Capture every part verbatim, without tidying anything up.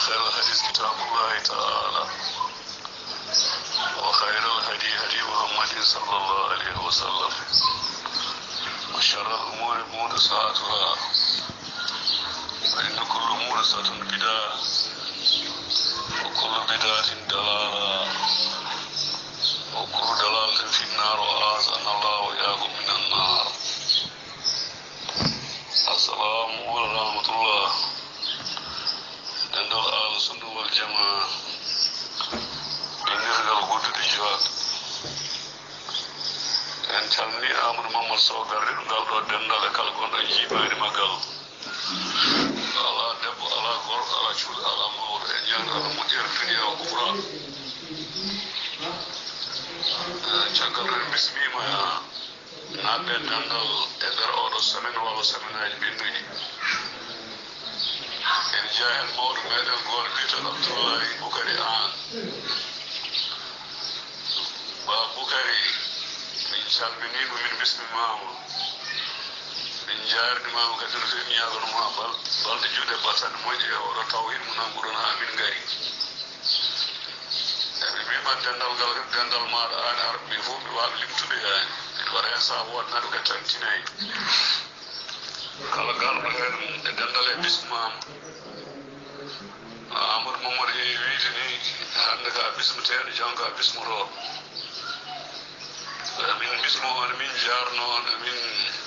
وخير الحديث كتاب الله تعالى وخير الهدي هدي محمد صلى الله عليه وسلم وشر الأمور محدثاتها فإن كل محدثة بدعة وكل بدعة ضلالة وكل ضلالة في النار وأعاذنا الله وإياكم من النار. السلام عليكم ورحمة الله. عندنا أهل السنة والجماعة بنرجع لقول الجواد. إن شاء أمر ما مرسوا قرر قال دنا لكال قن أجيب أي مقال. الله دب الله غور الله شول الله مور إنجان الله مدير الدنيا وكبرى. شكرا بسمي ما نابل دندل إدار أورو سمين والو سمين أي بيني. إرجاع المور ميدان غور بيت عبد الله بكري آن. بكري من شالبنين ومن بسم مامو. من جار مامو كتير في مياه غنما بال بال تجود باسان موجي أورو تاوين منامورنا أمين غاي. بما دندل قال دندل مار آن أرب بيفو بواب لمتبه الوريان سابوات نادو كتنتيني. kalau kalau bagian dandal bsm amur mamur he widi ni hande ka bsm ter janga bsm ro min bsm on min jarno on min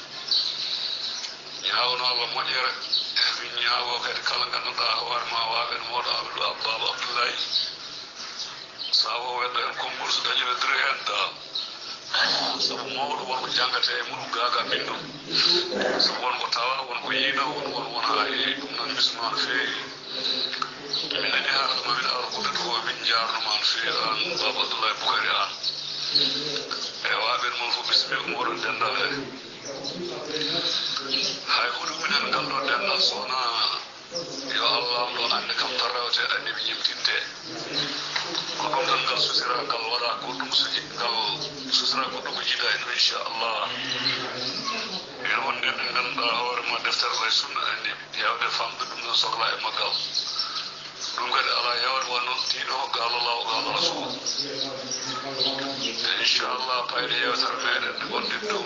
yaawno Allah mojere min yaawo kadi kala ganduda hawar ma waaben modo abdou abbaba abdoulaye sawo weddo en concours dañi be dre hen da sabu mawɗo wonko jangata e muɗum gaga bindu sabu wonko tawa wonko yiino won won won ha e ɗum noon bisma no feewi min nani haalata ma min arkude to min jarnoma no feewi an baba abdoulaye boukari an e waɓen moon fof bismil ko moɗon dendal he hay ko ɗum minen ngal ɗo dendal sowona yo allah am ɗon ande kam tan rewte andi mi yimtinte ko ɗum tan ngal susira ngal waɗa goɗɗum suji ngal susira goɗɗum ko jiiɗa en inchallah en wonde ɓe ganduɗa hoorema deftere ɗo e sunna andi yawde famde ɗum ɗon sohla e maggal ɗum kadi ala yawde wonno tiiɗo hokka allah law qala rasul e inchallah payde yewtere meɗen nde gonɗen ɗum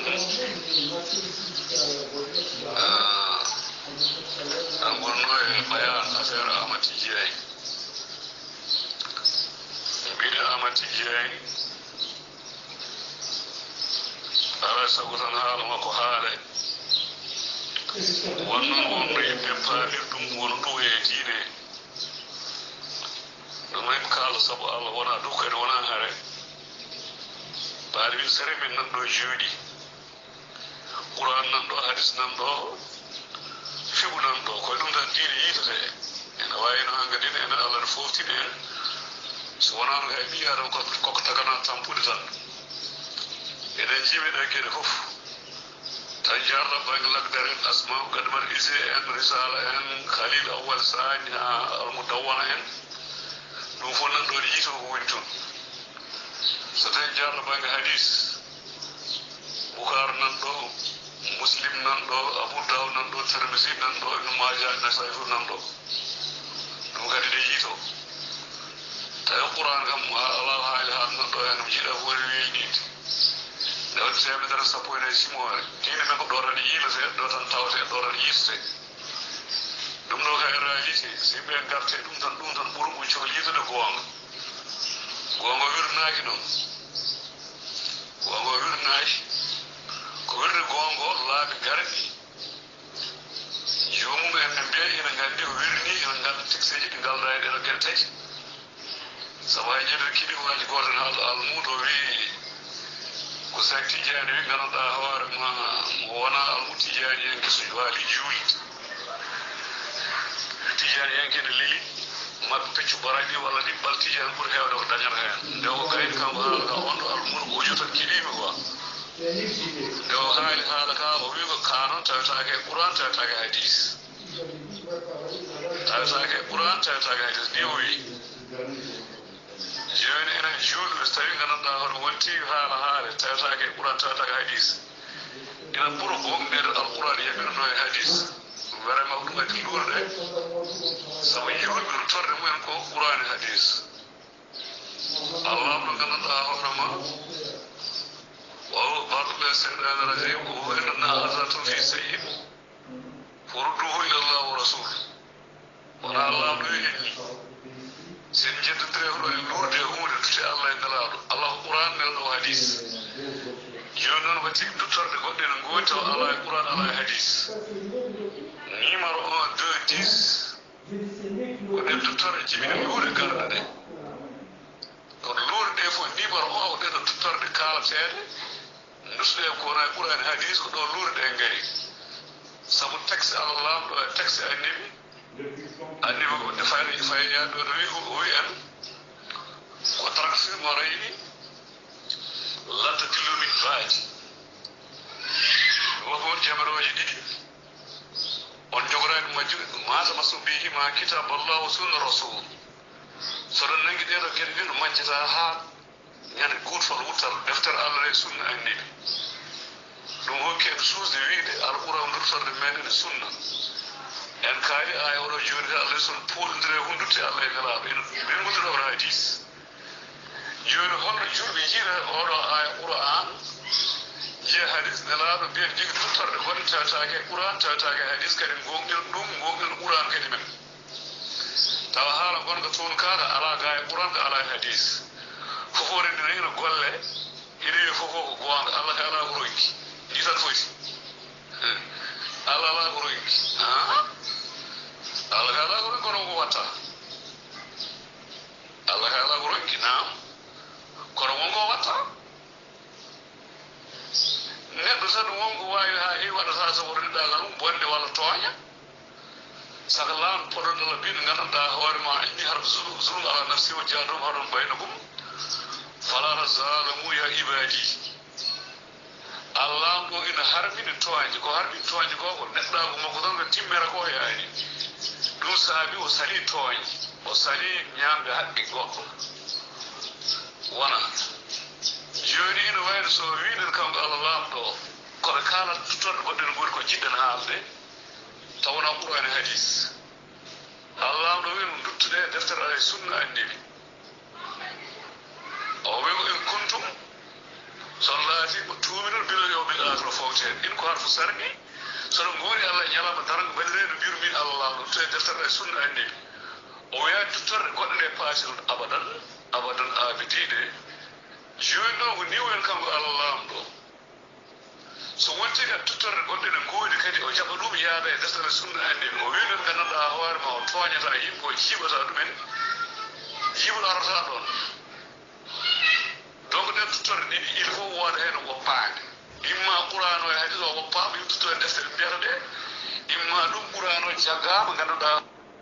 an gonno e bayan affaire amati jeeyi mbiɗe amati jeeyi ala sago tan haala makko haale wonnon wonno yimɓe paalir ɗum won ɗo e diine ɗum hen kaala sabu allah wona ɗum kadi wona hare baali min sere min nan ɗo jooɗi qouran nan ɗo hadis nan ɗo fiɓu nan ɗo koye ɗum tan diine yitete ene wayino hangadine enen allah ne foftini en so wonano hay ɓi adam koko tagana tampude tan eɗen jiiɓeɗe gueɗe fof tan jarɗa banggue lagdare en asma gademar ise en risala en khalil awwal sani ha almu dawwana en ɗum fof nan ɗo ɗe yiito ko woni toon so tawi jarɗa banggue hadis boukar nan ɗo muslim nan ɗo abou daw nan ɗo termisi nan ɗo ibnu maja nasai fof nan ɗo ɗum kadi ɗe yiito tawi qouran kam ala haali haal nan ɗo hen mi jiiɗa fof woni weynide nde waɗi temedere sappo e nayi simore diine men ko ɗo tan yiilete ɗo tan tawate ɗo tan yiste ɗum ɗo ka e réalité so yimɓe garte ɗum tan ɗum tan ɓuuri ɓucco ko yiitude goonga goonga wirnaki noon goonga wirnaki ko wirde goonga o laabi garɗi jomum en ɓe mbiya ina nganndi ko wirni ina ngannda texeji ɗi ngalda e ɗeɗo geɗe tati sabu hay ƴeɗe kilimaji gooten haal almuudo wii ko sak tijaani wi ngannduɗaa hoore ma mo wona almu tijaani en so waali juulde tijaani en kene leli maɓɓe peccu baraɗi walla ɗi ɓal tijaani ɓuri heewde ko dañata heen nde o kayni kam haala ka on ɗo almuudo ko ujotan kiɗiimi quoi nde o haali haala ka o wi ko ka noon tawetaake e qouran tawetaake hadis tawetaake e qouran tawetaake hadis ni o wi joni enen juulɓe so tawi ngannduɗaa hoto wonti haala haale tawetaake e qouran tawetaake hadis ina ɓuro gonɗede alqouran yamirno e hadis vraiment ɗum kadi luurde sabu julɓe no torde mumen ko qur'ani hadis allah no ganduɗa hoorema waw baɗuɓe seyɗane rajim o innana azatum fi sayyin furduhu ila llah wa rasul wona allah no yenni sen jeddodire hoɗo e luurde hunde tuti allah e nelaɗo allah ko qur'an nelɗo hadis joni noon ko tigi duttorde goɗɗe no gowi taw ala e qur'an ala e hadis numéro un deux dix ko ɗen duttorde jibine luure garɗe ɗe kono luure ɗe fof numéro un ko ɗeɗo duttorde kalateɗe dusɗe ko wona e qur'an e hadis ko ɗo luure ɗe gayi sabu texte allah lamɗo e texte annabi annabi ko defani fayiyaɗo no wi o wi en ko tarakfir mo reyni ladda dillumin baaji wofon jamaroji ɗiɗi on jogorani majjuɓe mata maso bihima kitab allah wa sunna rasul soɗon nangi ɗeɗo gueɗe ɗi no majjata ha ñande gutfal wuttal deftere allah e sunna annabi ɗum hokki en suusde wiide alquran durtorde meɗen e sunna en kaali aya oɗo joni allah son poɗodire hundude allah e nelaɗo ene ɓengude ɗo hadis joni holno julɓe jiira oɗo aya qur'an jiya hadis nelaɗo mbiyen jogui duttorde gonɗe tawatake qur'an tawatake hadis kadi gonɗen ɗum gonɗen qur'an kadi men tawa haala gonga toon kaɗa ala ga e qur'an ka ala e hadis fofore ndine ene golle ene wiya fofo ko gonga allah ka ala ko ronki ni tan foti allah ala ko ronki allah ka ala ko ronki kono ko watta allah ka ala ko ronki nam kono wonko watta neɗɗo tan wonko wawi ha heewi waɗata so wotoɗagal mum bonde walla tooña saka laawno poɗonɗala mbiɗo gandanɗa hoorema inni har zulum ala nafsi o jadum haɗon baynakum fala tazalamu ya ibadi allah ɗo ina harmini tooñde ko harmini tooñde ko ko neɗɗago makko tan ko timmere ko yaani ɗum saabi o sali tooñde o sali ñamde haqqi goɗɗo wona joni ina wayno so wiɗen kanko allah lamɗo o koɓe kalat tuttorɗe goɗɗe no gori ko jiɗɗen haalde tawna qur'an e hadis allah lamɗo wi no duttuɗe deftere ala sunna annabi o wi ko in kuntum son laati ko tuuminol bilo yo bil akhira fawten in ko harfu sarni sono ngoni allah ñalama daranga balire no mbiru min allah lamɗo to deftere ala sunna annabi o wiya duttorde goɗɗe ɗe paasiron abadan abadan abidine joni ɗon ko niwoyen kanko allah lamɗo so wonti kadi tuttorde goɗɗe ne goodi kadi o jaɓa ɗum yaada e deftere sunna annabi o wi noon gandanɗa hoorema o tooñata yimɓe o jiiɓata ɗumen jiiɓol arata ɗon donc nden tuttorde ɗiɗi il faut wooda heen woppaade imma qur'an o e hadis o woppaama yim tuttorde deftere mbiyata ɗe imma ɗum qur'an o jaggama ganduɗa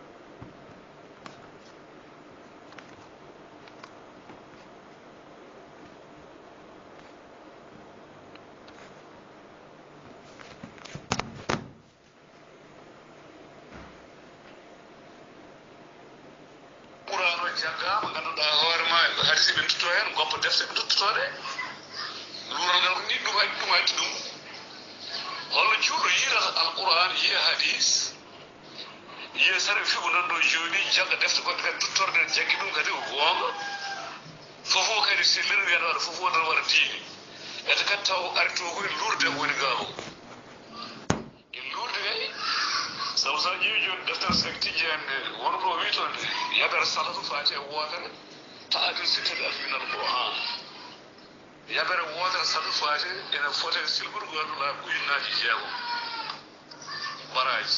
jaggama ganduɗa hoorema hadisi ɓe tutto hen goppa defte ɓe tuttotoɗe luural ngal ko ni ɗum haɗi ɗum haddi ɗum holno juuɗo yiirata alquran yiya hadis yiya sare figu nan ɗo joni jagga defte goɗɗe kadi tuttorde jaggi ɗum kadi ko gonga fofo kadi selliri wiyata waɗa fofo nan waɗa diini ete kadi taw ari to koye luurde ko woni gaho e luurde kay sabu sa ƴeewi joni deftere sek tijjande won ko wi toon yabere salatu fati e wootere taadil sittati almin alquran yabere wootere salatu fati ene fote silɓuɗo ganduɗa ujunnaji jeegom baraji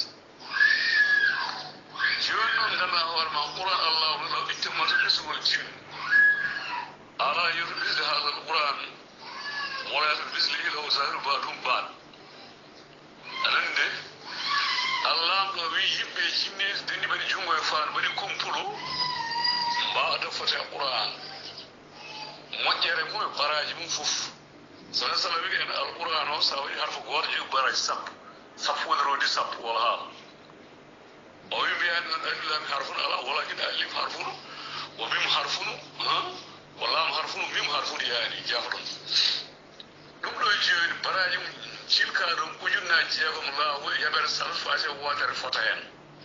joni noon ganda hoorema quran allah no ittimmata ɓesugol jinni ala yoto ɓisde haala alquran molayata bislihi law zahiru ba ɗum baɗ aɗa de allah ɗo wi yimɓe jinni denni mbaɗi junngo e faano mbaɗi kompulo mbawata fote e qur'an moƴƴere mum e baraji mum fof sona sala wi en alquran o sa waɗi harfa goto jogi baraji sappo sappo woni rodi sappo wala haala o wi mbiyani noon aliflami harfunu ala wala kiɗa alif harfunu o mim harfunu o laam harfunu mim harfunu yaani jafɗon ɗum ɗo joni baraji mum cilka ɗum ujunnaji jeegom laawol yaɓere salfaje wootere fota hen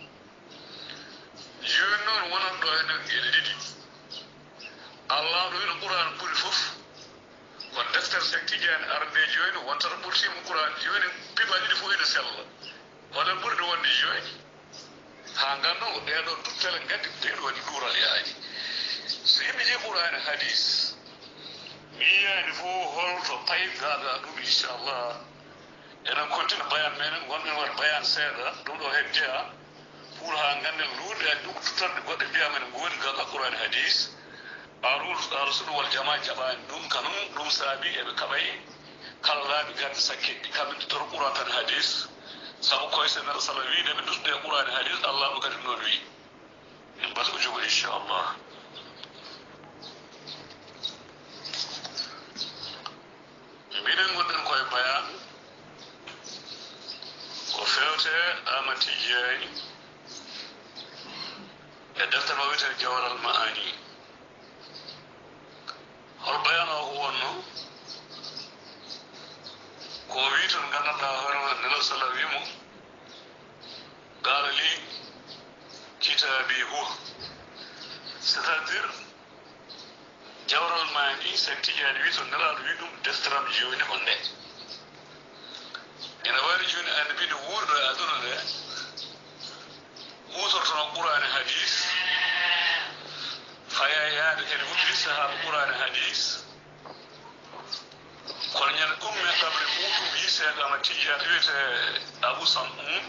joni noon wonan ɗo henen geɗe ɗiɗi allah ɗo ino qouran ɓuri fof ko deftere sen tijani arde joni wontata ɓurtima qouran joni piɓa ɗiɗi fof ene sella hoɗen ɓurɗo wonde joni ha gandon ko ɗeɗo duttele gandi ɗeɗo waɗi ɗuural yaaji so yimɓe jeeyi qouran e hadis mi yiyani fo holto paygaga ɗum inchallah enen continue bayan menen gonɗen waɗa bayan seeɗa ɗum ɗo hen jeeya pour ha ganden luurde e ɗum tuttorɗe goɗɗe mbiyama ene gooni gaga qouran e hadis arul arsuɗu wal jama jaɓani ɗum kanum ɗum saabi eɓe kaɓay kala laaɓi gadde sakkeɗɗi kamɓe tuttora qouran tan hadis sabu koyse neɗɗo sala wiide ɓe duttude e qouran e hadis allah ɗo kadi noon wi min mbasa ko jogo inchallah mbiɗen gonɗen koye bayan ko fewte amati jeeyi e deftere ma wiyete jawral ma'ani hol bayan o ko wonno ko wi ton gandanɗa hoorema nelaw sallah wimo qala li kitabi huwa c'est à dire jawral ma'ani sen tijani wi ton nelaɗo wi ɗum defteram joni on nde ene wari joni annabi ne wuurɗo e aduna nde hutortono qouran e hadis faya yaade kadi huɗɗiri sahaba qouran e hadis kono ñande ɗumme ɗaɓre muɗum yi seeɗama tijjani wiyete abou sam'um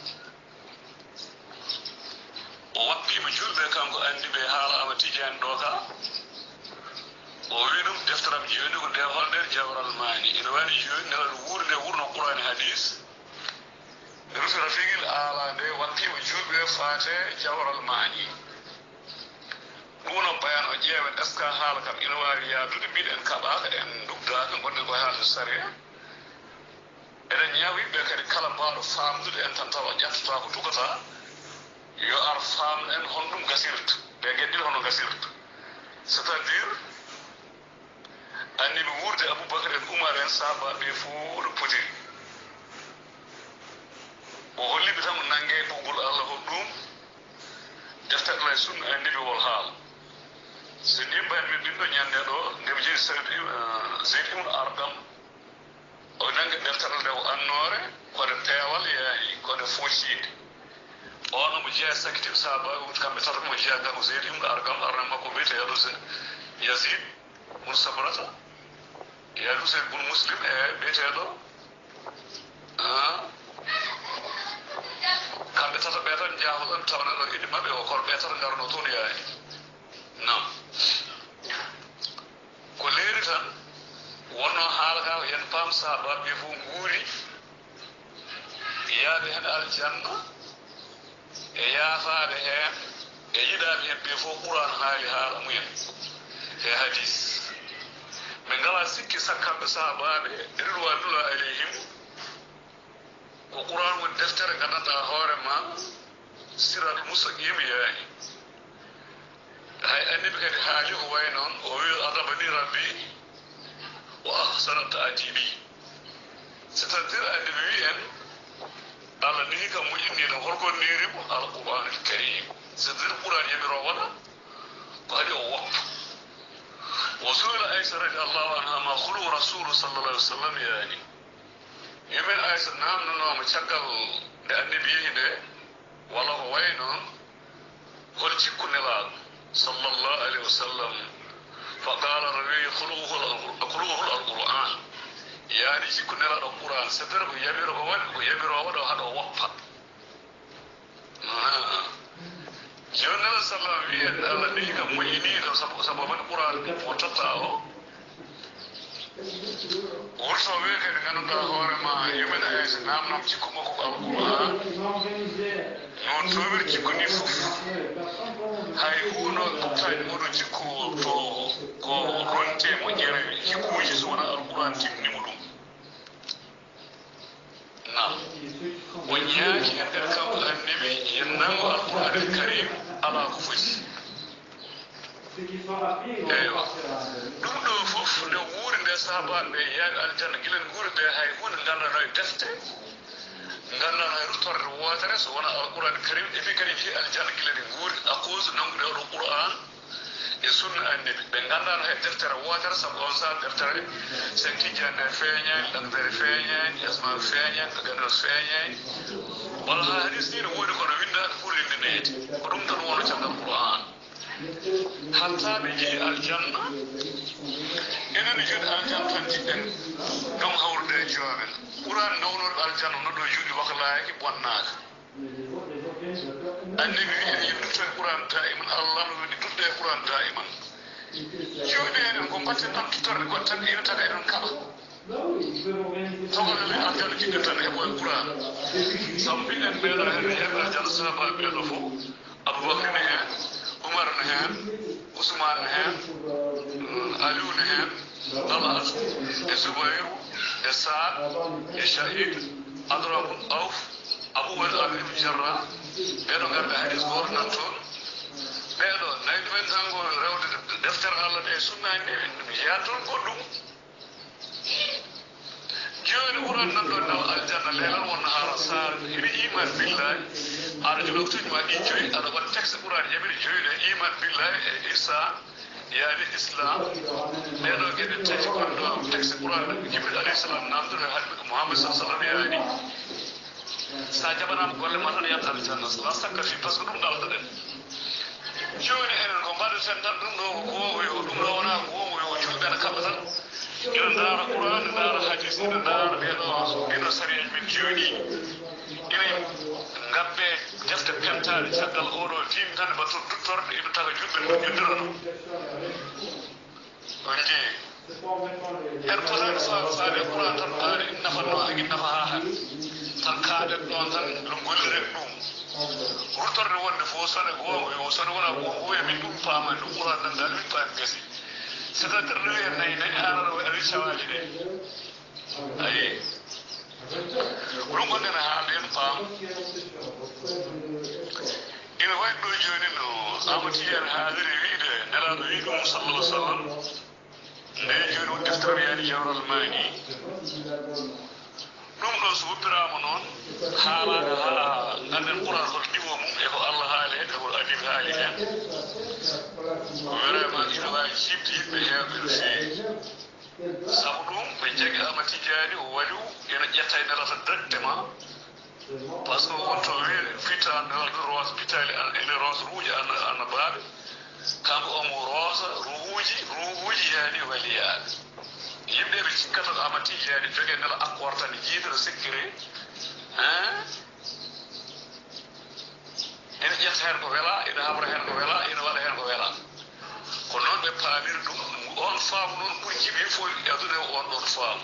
o wappima julɓe kanko andi ɓe haala ama tijjani ɗo ka o wi ɗum deftaram joni ko nde holɗen jawral mani ene waɗi joni nelaɗo wuuri nde wurno qouran e hadis rufi rafiguel ala nde wappima julɓe faate jawral mani ɗum no bayan o ƴeewen est ce que haala kam ina wawi yaadude mbiɗen kaɓaka en dugdaka gonɗen koye haalde saria eɗen ñaawi ɓe kadi kala mbawɗo famdude en tan tawa ƴettata ko tugata yo ar famno en hon ɗum gasirta ɓe gueɗɗiɗo hono gasirta c' est à dire anniɓe wurde aboubacry en oumar en sahaba ɓe fo ɗo potiri o holliɓe tan o nangge ɓoggol allah hol ɗum deftere lay sunna anniɓe wol haala so ndimbahen min ɗin ɗo ñande ɗo ndeɓe jeeyi zeyd ibnu argam o nangue deftere nde o annore kode peewal yaani kode foccide on omo jeeya sakkitima sahaba wuti kamɓe tata mo jeeya ganko zeyd ibnu argam arna makko wiyeteɗo yazid bun sabrata ya husain bun muslim e wiyeteɗo kamɓe tata ɓe tan jaahoɗon tawna ɗo inde maɓɓe o kono ɓe tata garno toon yaani nam ko leeri tan wonno haala ka ko yen paam sahaba ɓe fof nguuri yaade hen aljanna e yaafaade heen e yiɗaade heen ɓe fof qouran haali haala mumen e hadis ɓe ngala sikki sakkamɓe sahabaɓe ridwanullah alayhim ko qouran woni deftere gandanɗa hoorema siratul mustaqim yaani hay anniɓe kadi haali ko way noon o wi adabani rabbi wa ahsana ta'dibi c' est à dire anniɓe wi en allah ni kam moƴƴinino holko nirimo alquran al karim c' est à dire qouran yamiro waɗa ko haɗi o woppa wa suila aisha radiallahu anha ma khulu rasulu sallallah alih w sallam yani yumen aisha namnonoma caggal nde anniɓe yehi nde walla ko way noon hol cikku nelaɗo sallallahu alayhi wa sallam fa qala rawi khuluhul alquran yani cikku nelaɗo quran c'est vrai ko yamiro ko waɗi ko yamiro waɗa haɗo woppa joni nela sallam wi en allah ni kam moƴƴiniɗo sabu sabu man quran o totta o wurto wi kadi ganduɗa hoorema yumen aysa namnam cikku makko ko alquran noon towir cikku ni fof hay huuno ɓuttani oɗo cikku to ko ronte moƴƴere cikkuji so wona alquran timnimo ɗum nam o ñaaki en kadi kanko anniɓe yen nango alquran el karim ala ko foti eywa ɗum ɗo fof nde wuuri nde sahabaɓe yaaɓe aljanna gilen guurde hay hunde nganndanno e defte nganndanno e ruttorde wootere so wona alqur'an karim eɓi kadi fi aljanna gilen e guuri à cause nangude oɗo qur'an e sunna annabi ɓe nganndanno he deftere wootere sabu on saha deftere sen tijjande feeñani langdere feeñani asma feeñani ɓe gandos feeñani walla ha hadis ni no woodi kono windaɗo pour lindineede ko ɗum tan wono caggal qur'an hatta ɓe jeeyi aljanna enen juuɗe aljanna tan jiɗɗen ɗum hawrude e joomen ɓuran nawnoɗo aljanna noɗo juuɗe waklaaki bonnaaka annabi wi en yimɗuto e ɓuran daiman allah no woni duɗɗo e ɓuran daiman juuɗe enen ko mbatten tan tutorde goɗ tan ina taga eɗen kaɓa togolele aljanna jiɗɗen tan heɓo e ɓuran sabu mbiɗen ɓeeɗo hene heɓe aljanna sahaba ɓeeɗo fof aboubacry ne heen Umar ne heen Ousmane ne heen Aliou ne heen Talhat e Zoubayru e Saad e Shahid Abdourahmane Awf Abou Ubayda ibn Jarrah ɓeeɗo ngarɓe hadis gooto nan toon ɓeeɗo nayi ɗumen tan ngo rewde deftere Allah ɗe sunnani ɗe ɗum jeeya toon goɗɗum jooni ɓuran nan ɗo naw aljanna leelal wonno haara saar ene iman billahi aɗa jogi waktuji ma ɗi joyi aɗa waɗa texte ɓurani jaɓiri joyi ɗe iman billahi e ihsan yaani islam ɓeɗo geɗe tati gonɗo texte ɓurani jibril alayhi salam namdude haɗɓe ko mouhammad sa sallam yaani sa jaɓanama golle ma tan yiyat aljanna la sakka fi par ce que ɗum ɗalɗoɗen joni enen ko mbaɗeten tan ɗum ɗo ko gowoyo ɗum ɗo wona gowoyo julɓe ne kaɓa tan ina ndaara qouran ne ndaara hadis ina ndaara ɓeɗo ɗiɗo sariyaji min jooɗi ina ngabbe defte pentaɗe caggal oɗo tim tan bato duttorde ina taga julɓe no juddirono on jeeyi en potani faade qouran tan ɓaade in nafanno hagi nafa ha han tan kaaɗen ɗon tan ɗum golliren ɗum ruttorde wonde fof sone gooyo sone wona gooyo min ɗum paama ɗum qouran nan dal min paami gasi c' est à dire no wiye nayi nayi arano e awi sawaji ɗe ayi ko ɗum gonɗen haalde en paam ina waɗi ɗo joni no amatiyane haadiri wiide nelaɗo wi ɗum sallallah sallam nde joni woni deftere wiyani jawral mani ɗum ɗon so woppirama noon haalaga ha ganden qouran hol niveau mum e ko allah haali hen e ko adib haali hen vraiment ina wawi jibde yimɓe hewɓe no feewi sabu ɗum ɓe jagui amatijani o waɗiw ena ƴetta e nelata directement par ce que wonto wi fitande rose pitali ene rose ruuji ana baaɓe kanko omo roosa ruuji ruuji yaani waliyaɓe yimɓe ɓe cikkata ko amatijani jogue nela accord tan jiidata sécuré hein ene ƴetta hen ko weela ene habra hen ko weela ene waɗa hen ko weela ko noon ɓe paamiri ɗum on faamu noon ɓuuri jiɓe fof adude on ɗon faamu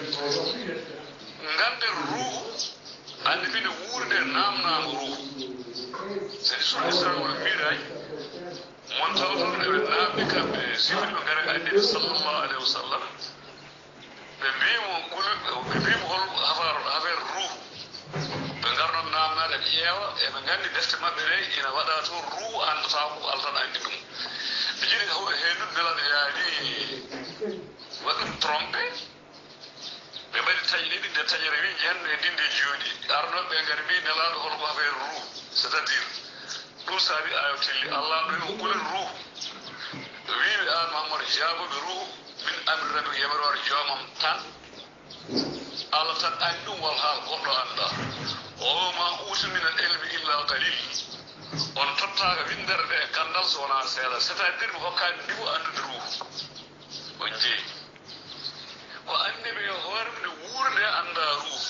ganden ruuhu andi mine wuurde namnama ruuhu c'est sur israel mbiɗay mon taw toon eɓe namdi kamɓe sifil ɓe gaare annabi sallllahu alayhi wa sallam ɓe mbimo gule ɓe mbimo hol affaire ruuhu ɓe garnon namnade ɓe ƴeewa eɓe gandi defte mabɓe ɗe ina waɗa toon ruuhu andata ko allah tan andi ɗum ɓe jiɗi henndude nelaɗo yaani waɗɗum trompé ɓe mbaɗi taƴi ɗiɗi nde taƴere wi jehenne e dinde jooɗi arnoɓe ɓe ngari mbi nelaɗo holko affaire ruuhu c' est à dire ɗum saabi ayo telli allah ɗo o gulen ruuhu wiɓe an mahamadou jaboɓe ruuhu min amri rabi yamirore joomam tan allah tan andi ɗum wal haal goɗɗo anda o ma uutu min al ilmi illa qalil on tottaka windere ɗe gandal so wona seeɗa c' est à dire mi hokkani niveau andude ruuhu on jeeyi ko annabi yo hoore mum ne wuurde anda ruuhu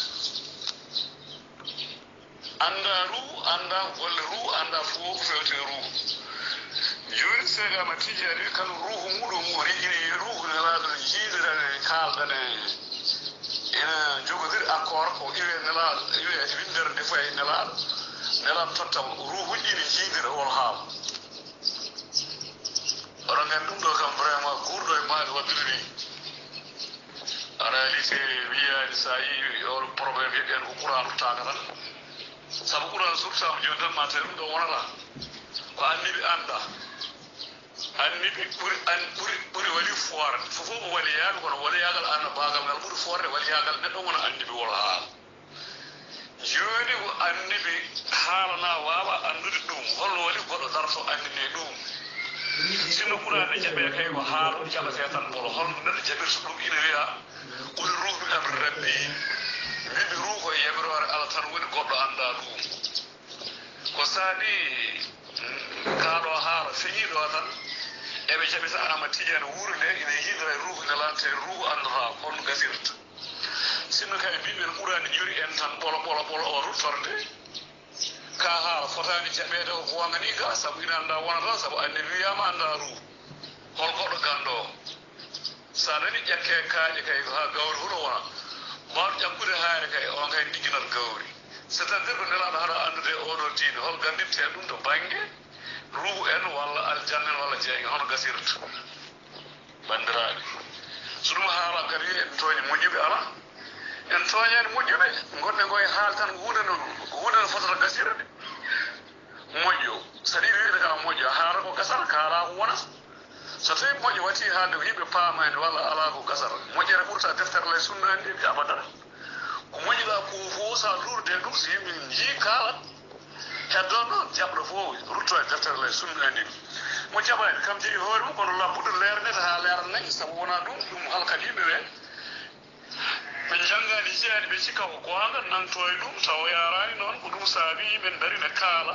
anda ruuhu anda golle ruuhu anda fof ko fewte ruuhu joni seegama tijani wi kala ruuhu muɗum woni ine ruuhu nelaɗo jiidere kaldane ina jogodir accord ko iwe nelaɗo iwe windere nde fof e nelaɗo nelaɗo tottam ruuhuji ine jiidira wol haal oɗon gandi ɗum ɗo kam vraiment guurɗo e maɗe waddiri ni en réalité wiyani sa yi o probléme heɓen ko qouran uttaka tan sabu qouran surtama joni tan ma tawi ɗum ɗo wonata ko anniɓe anda annabi ɓuri an ɓuri ɓuri waɗi foore fofo mo waɗi yaade kono waɗi yagal anna bagal ngal ɓuri foorde waɗi yagal neɗɗo wona annabi wala haala joni ko annabi haalana wawa andude ɗum holno waɗi goɗɗo darto andine ɗum sino ɓurade jaɓe kay ko haala jaɓate tan bolo holno neɗɗo jaɓirta ɗum ina wiya qul ruhu min amri rabbi mimɓe ruhu koye yamirore allah tan woni goɗɗo anda ɗum ko saɗi kaɗo haala feñiɗo tan eɓe jaɓita ama tidiane wuuro nde ina yiidira ruhu ne lante ruhu andata holno gasirta sinno kay mbiɓen ɓurani ñori en tan ɓolo ɓolo ɓolo o ruttorde ka haala fotani jaɓede ko wongani ga saabu ina anda wonata saabu anne wiyama anda ruhu hol goɗɗo ganɗo o sa nani ƴakke kaaƴe kay ha gawri huɗo wona mbaɗo ƴakkude haare kay on kay digginat gawri c' est à dire ko nelaɗo haɗa andude oɗo diine hol gandirte ɗum to banggue ruhu en walla aljanna en walla jeyge hono gasirta bandiraɓe so ɗum haala kadi en tooñi moƴƴuɓe ala en tooñani moƴƴuɓe gonɗe ngoye haal tan hunde no hunde no fotata gasirde moƴƴo saɗa yiɗi wiide kam moƴƴo haala ko gasata ka ala ko wona so tawi moƴƴo wati haalde ko yimɓe paamani walla ala ko gasata moƴƴere ɓurta deftere lay sunnani nde abadara ko moƴƴiɗa ko fof sa lurde ɗum so yimɓe jii kaalat heddo noon jaɓɗo fof rutto e deftere lay sunnani mo jaɓani kam jogui hoore mum kono labbuɗo leernete ha leeranayi saabu wona ɗum ɗum halkat yimɓe ɓe ɓe janggani jeeyani ɓe cikka ko gonga nanto e ɗum taw yarani noon ko ɗum saabi yimɓe darine kaala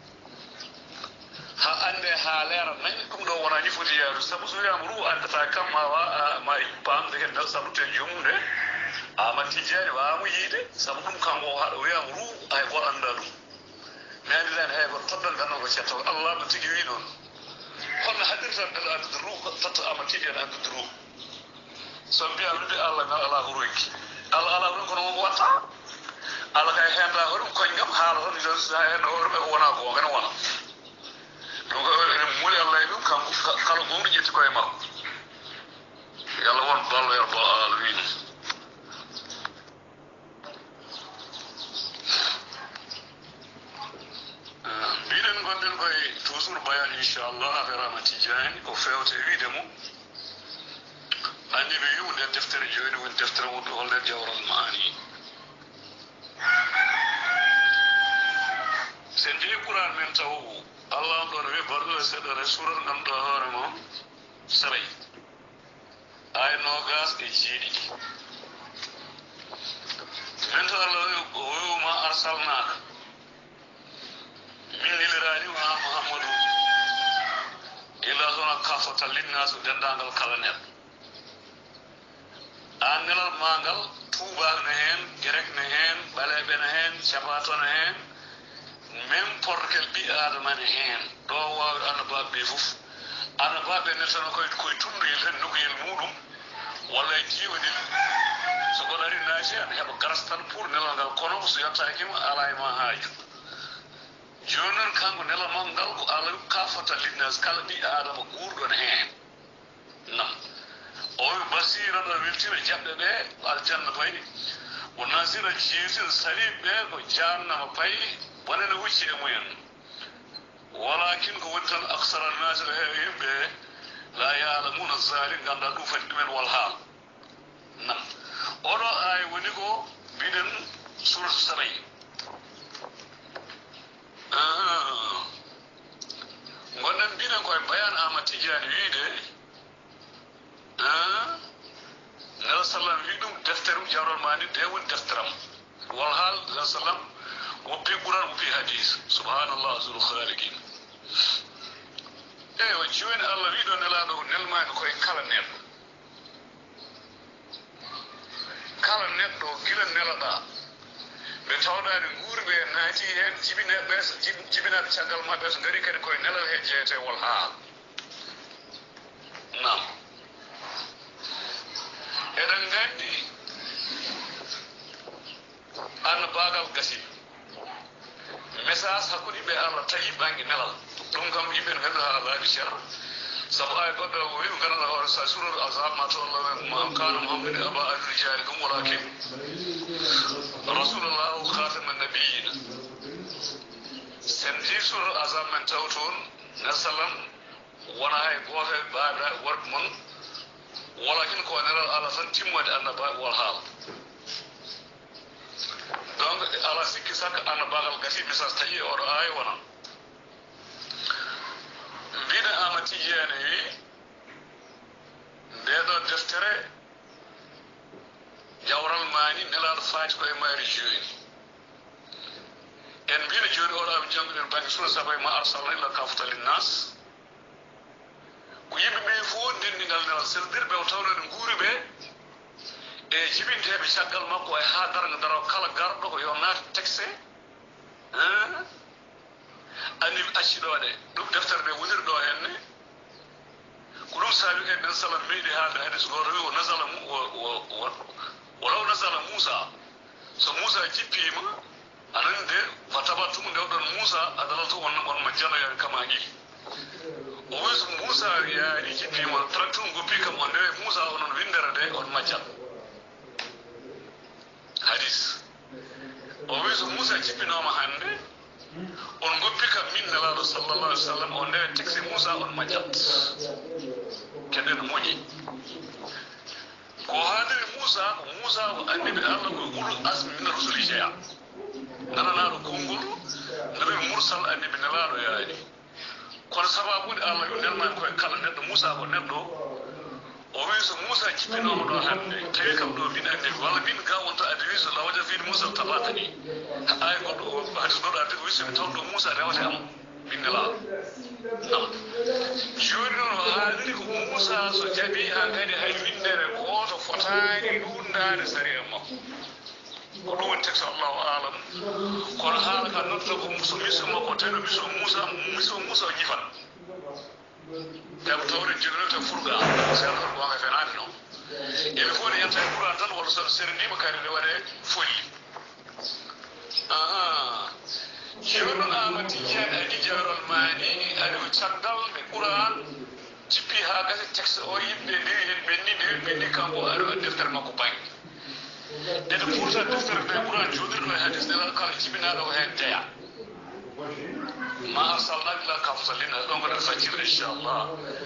ha ande ha leeranayi ɗum ɗo wona ni foti yaadu saabu so wiyama ru andata kam ma wa ma pamde hen dal sabu te jomum nde ama tijjani wawamo yiide saabu ɗum kanko haɗa wiyama ru hay goto anda ɗum mi andirani hay goto toɗɗon ganno ko cetto allah no tigui wi noon holno haɗirta neɗɗo andude ru totta ama tijjani andude ru so mbiya wiide allah ngal ala ko royki allah ala ɗum kono wonko watta allah kay henda hoɗum koñgam haala tan henda hoɗum e wona gonga ne wona ɗum ko ene muuli allah e ɗum kanko kala gonɗo ƴetti koye makko yo allah won ballo yo ba allah wini mbiɗen gonɗen koye toujours bayan inchallah affaire ama tijani ko fewte wiide mum anni ɓe yimu nden deftere joni woni deftere wonɗo holnden jawral maani sen jeeyi qouran men taw allah on ɗon wi barɗuɗo seɗɗere surat ganduɗa hoore moom saray ay nogas e jeeɗiɗi men to allah wiwma arsalnaka min nilirani ma mouhammadou illa sona kafota linnasu dendagal kala neɗɗo an nelal ma ngal tuubak ne hen guerek ne hen ɓaleɓe ne hen capato ne hen même portel ɓi adama ne hen ɗo wawi annabaɓe fof annabaɓe nettano koye koye tunduyel tan nokuyel muɗum walla e jiwanil so goɗo ari naati aɗa heeɓa garas tan pour nelal ngal kono so yettakima ala e ma haaju joni noon kanko nelamal ngal ko allah kafata linnas kala ɓi adama guurɗon hen nam o wi basira ɗo weltima jaɓɓe ɓe aljanna payi o nasira jeetin salib ɓe ko jannama payi wonene wucci e mumen walakin ko woni tan aksara nasira heewe yimɓe la yalamuna zalim ganda ɗum fati ɗumen wal haal nam oɗo ay woni ko mbiɗen suratu sabayi gonɗen mbiɗen koye bayan ama tijani wiide nela sallam wi ɗum deftere um jawral ma ni de woni defteram wal haal nela sallam woppi ɓuran woppi hadis subhanallah zul khaliqin eywa joni allah wi ɗo nelaɗo ko nelmani koye kala neɗɗo kala neɗɗo gila nelaɗa ɓe tawɗani guurɓe naati hen jibineɓe jibinaɓe caggal mabɓe so gari kadi koye nelal he jeeyete wal haal nam eɗen gandi anna bagal gasi message hakkude ɓe allah tagi ɓangi nelal ɗum kam yimɓen gandu ha laaɓi ceerno saabu ay goɗɗo o wi ganduɗa hoore sa surat azab ma to allah ma kana mouhammadin aba adrijalikum walakin rasulullah khatama nabiyina sen ji surat azab men taw toon ne sallam wona hay goto baada work mon walakin ko neral ala tan timmode annaba wal haal donc ala sikki sak annabagal gati misas tayi oɗo ay wona mbina amati jeene wi ndeɗo deftere jawral mani nelaɗo faati koye mayri jooni en mbino joni oɗo aɓe janguɗen banggue sura sabay ma arsalna illa kafata linnas ko yimɓe ɓe fof ndendigal nelal serdirɓe o tawnode nguuri ɓe e jibinteɓe caggal makko e ha darga daro kala garɗo ko yo naata texte anni acciɗoɗe ɗum deftere nde wonirɗo henne ko ɗum saabi e ɓen salam meeɗi haalde hadis goto wi o nasala walaw nasala moussa so moussa jippima anani de fa tabattumu nde oɗon moussa adalatu on wonmo janoyaɓe kama ɗiɗi o wi so moussa yaari jippima tractum goppi kam on ndewe moussa onon windere de on majjat hadis o wi so moussa jippinoma hande on goppi kam min nelaɗo sallallah alih w sallam o ndewe texte moussa on majjat keɗen moƴi ko haaldiri moussa ko moussa ko anniɓe allah koye ulul asmi min rusuli jeeya nananaɗo konngol nabi mursal anniɓe nelaɗo yaani kono sababude allah yo nelmani koye kala neɗɗo moussa ko neɗɗo o wi so moussa jippinoma ɗo hande tawi kam ɗo min anniɓe walla min ga wonta adi wi so lawaja fiide moussa tabata ni ay goɗɗo hadis goɗɗo addi ko wi somi taw ɗo moussa rewate am min nelaɗo joni noon o haaliri ko moussa so jaaɓi ha kadi hay windere goto fotani ɗundade sariya makko ko ɗum woni texte allahu alam kono haala ka noddata ko so miso makko tawi miso moussa miso moussa o jifat tawi tawde jiɗonote furga serɗon gonga fenani noon eɓe fof ne yetta e qouran tan walla so serdima kadi nde waɗe folli joni noon amati jeeɗe adi jawral mani aɗa ko caggal nde qouran jippi ha gasi texte o yimɓe ndewi hen ɓenni ndewi ɓenni kanko aɗa deftere makko banggue ede pourta deftere nde qouran joɗirɗo e hadis nela kala jibinaɗo o hen jeeya ma arsalna illa kafata linnas ɗon ko nder faccirde inchallah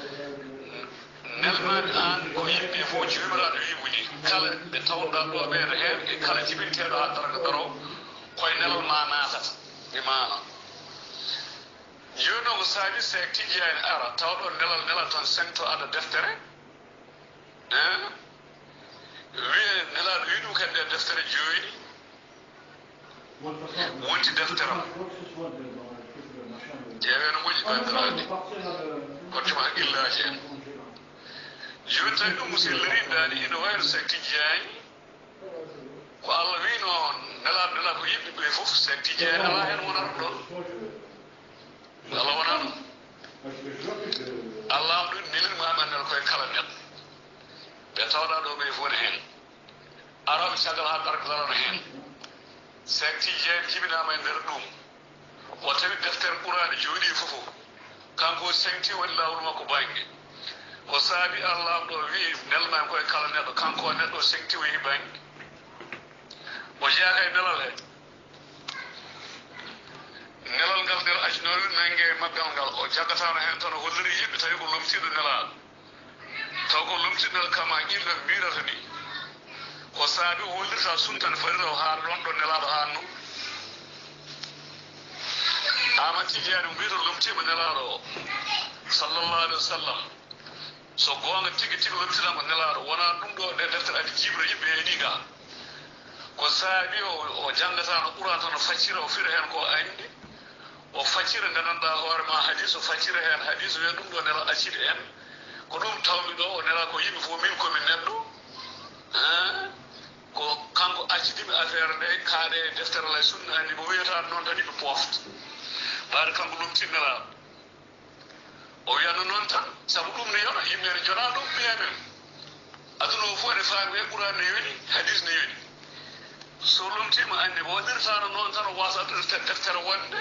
nelmani an ko yimɓe fof jomiraɗo wimuni kala ɓe tawɗa ɗo ɓeeɗo hen e kala jibinteɗo ha darga daro koye nelal ma natata e mana joni noon ko saabi sek tijjani ara tawɗo nelal nelal tan sengto aɗa deftere wiye nelaɗo wi ɗum kadi nde deftere joyni wonti deftere mo ƴeewe no moƴƴi bandiraɗe kottuma haqqillaji en joni tawi ɗum musillirindani ina wayno sek tijjani ko allah wi noon nelaɗo nela ko yimɓe ɓe fof sek tijjani ala hen wonata ɗon allah wona ɗum allah am ɗum nelirmamanel koye kala neɗɗo ɓe tawɗa ɗo ɓe fof ne hen araɓe caggal ha dargalano hen sek tijjani jibinama e nder ɗum o tawi deftere ɓurani jooɗi fofo kanko sengti waɗi lawol makko banggue ko saabi allah ɗo wi nelmani koye kala neɗɗo kanko neɗɗo sengti o yehi banggue o jeeyaka e nelal he nelal ngal nder ajunori nangue maggal ngal o jaggatano hen tan o holliri yimɓe tawi ko lomtiɗo nelaɗo taw ko lomtiɗo kama ƴilɗo mbirata ni ko saabi o hollirta sumtan farira o haala ɗon ɗo nelaɗo hanno ama tijani mbiyata lomtima nelaɗo o sallallahu alih wa sallam so gonga tigui tigui lomtiɗan ko nelaɗo wona ɗum ɗo nde deftere adi jibra yimɓe e ni ga ko saabi o o janggatano ɓuran tan o faccira o fiɗa hen ko andi o faccira nde ganduɗa hoore ma hadis o faccira hen hadis wiya ɗum ɗo nela accide en ko ɗum tawmi ɗo o nela ko yimɓe fof min komi neɗɗo ko kanko accidimi affaire nde kaaɗe e deftere lay sunna andi mo wiyata noon tan yimɓe pofta ɓaade kanko lomtinnelaɗo o wiyatno noon tan saabu ɗum ne yona yimɓe ne jona ɗum ɓiyamen aduna o fof ne faami e ɓuran ne yoni hadis ne yoni so lomtima andi mo waɗirtano noon tan o wasa addude deftere wonde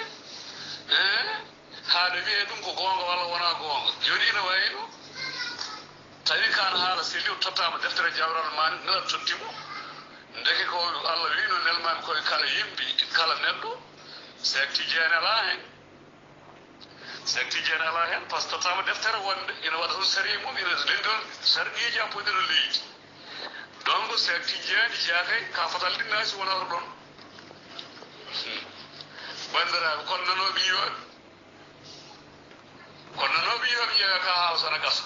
haade wiye ɗum ko gonga walla wona gonga joni ina wayno tawi kan haala seli o tottama deftere jawral mani nela tottimo ndeke ko allah wino nelmami koye kala yimɓe kala neɗɗo sek tijani ala hen sekti jeen ala hen par ce que tama deftere wonde ina waɗa toon sari mum ina lindon sarɗiji jam poydino leydi donc sekti jeeni jeakay ka fatal ɗinnasi wonata ɗon bandiraɓe kono nanoɓe yiyoɓe kono nanoɓe yiyoɓe ƴeewa ka hawsana gasa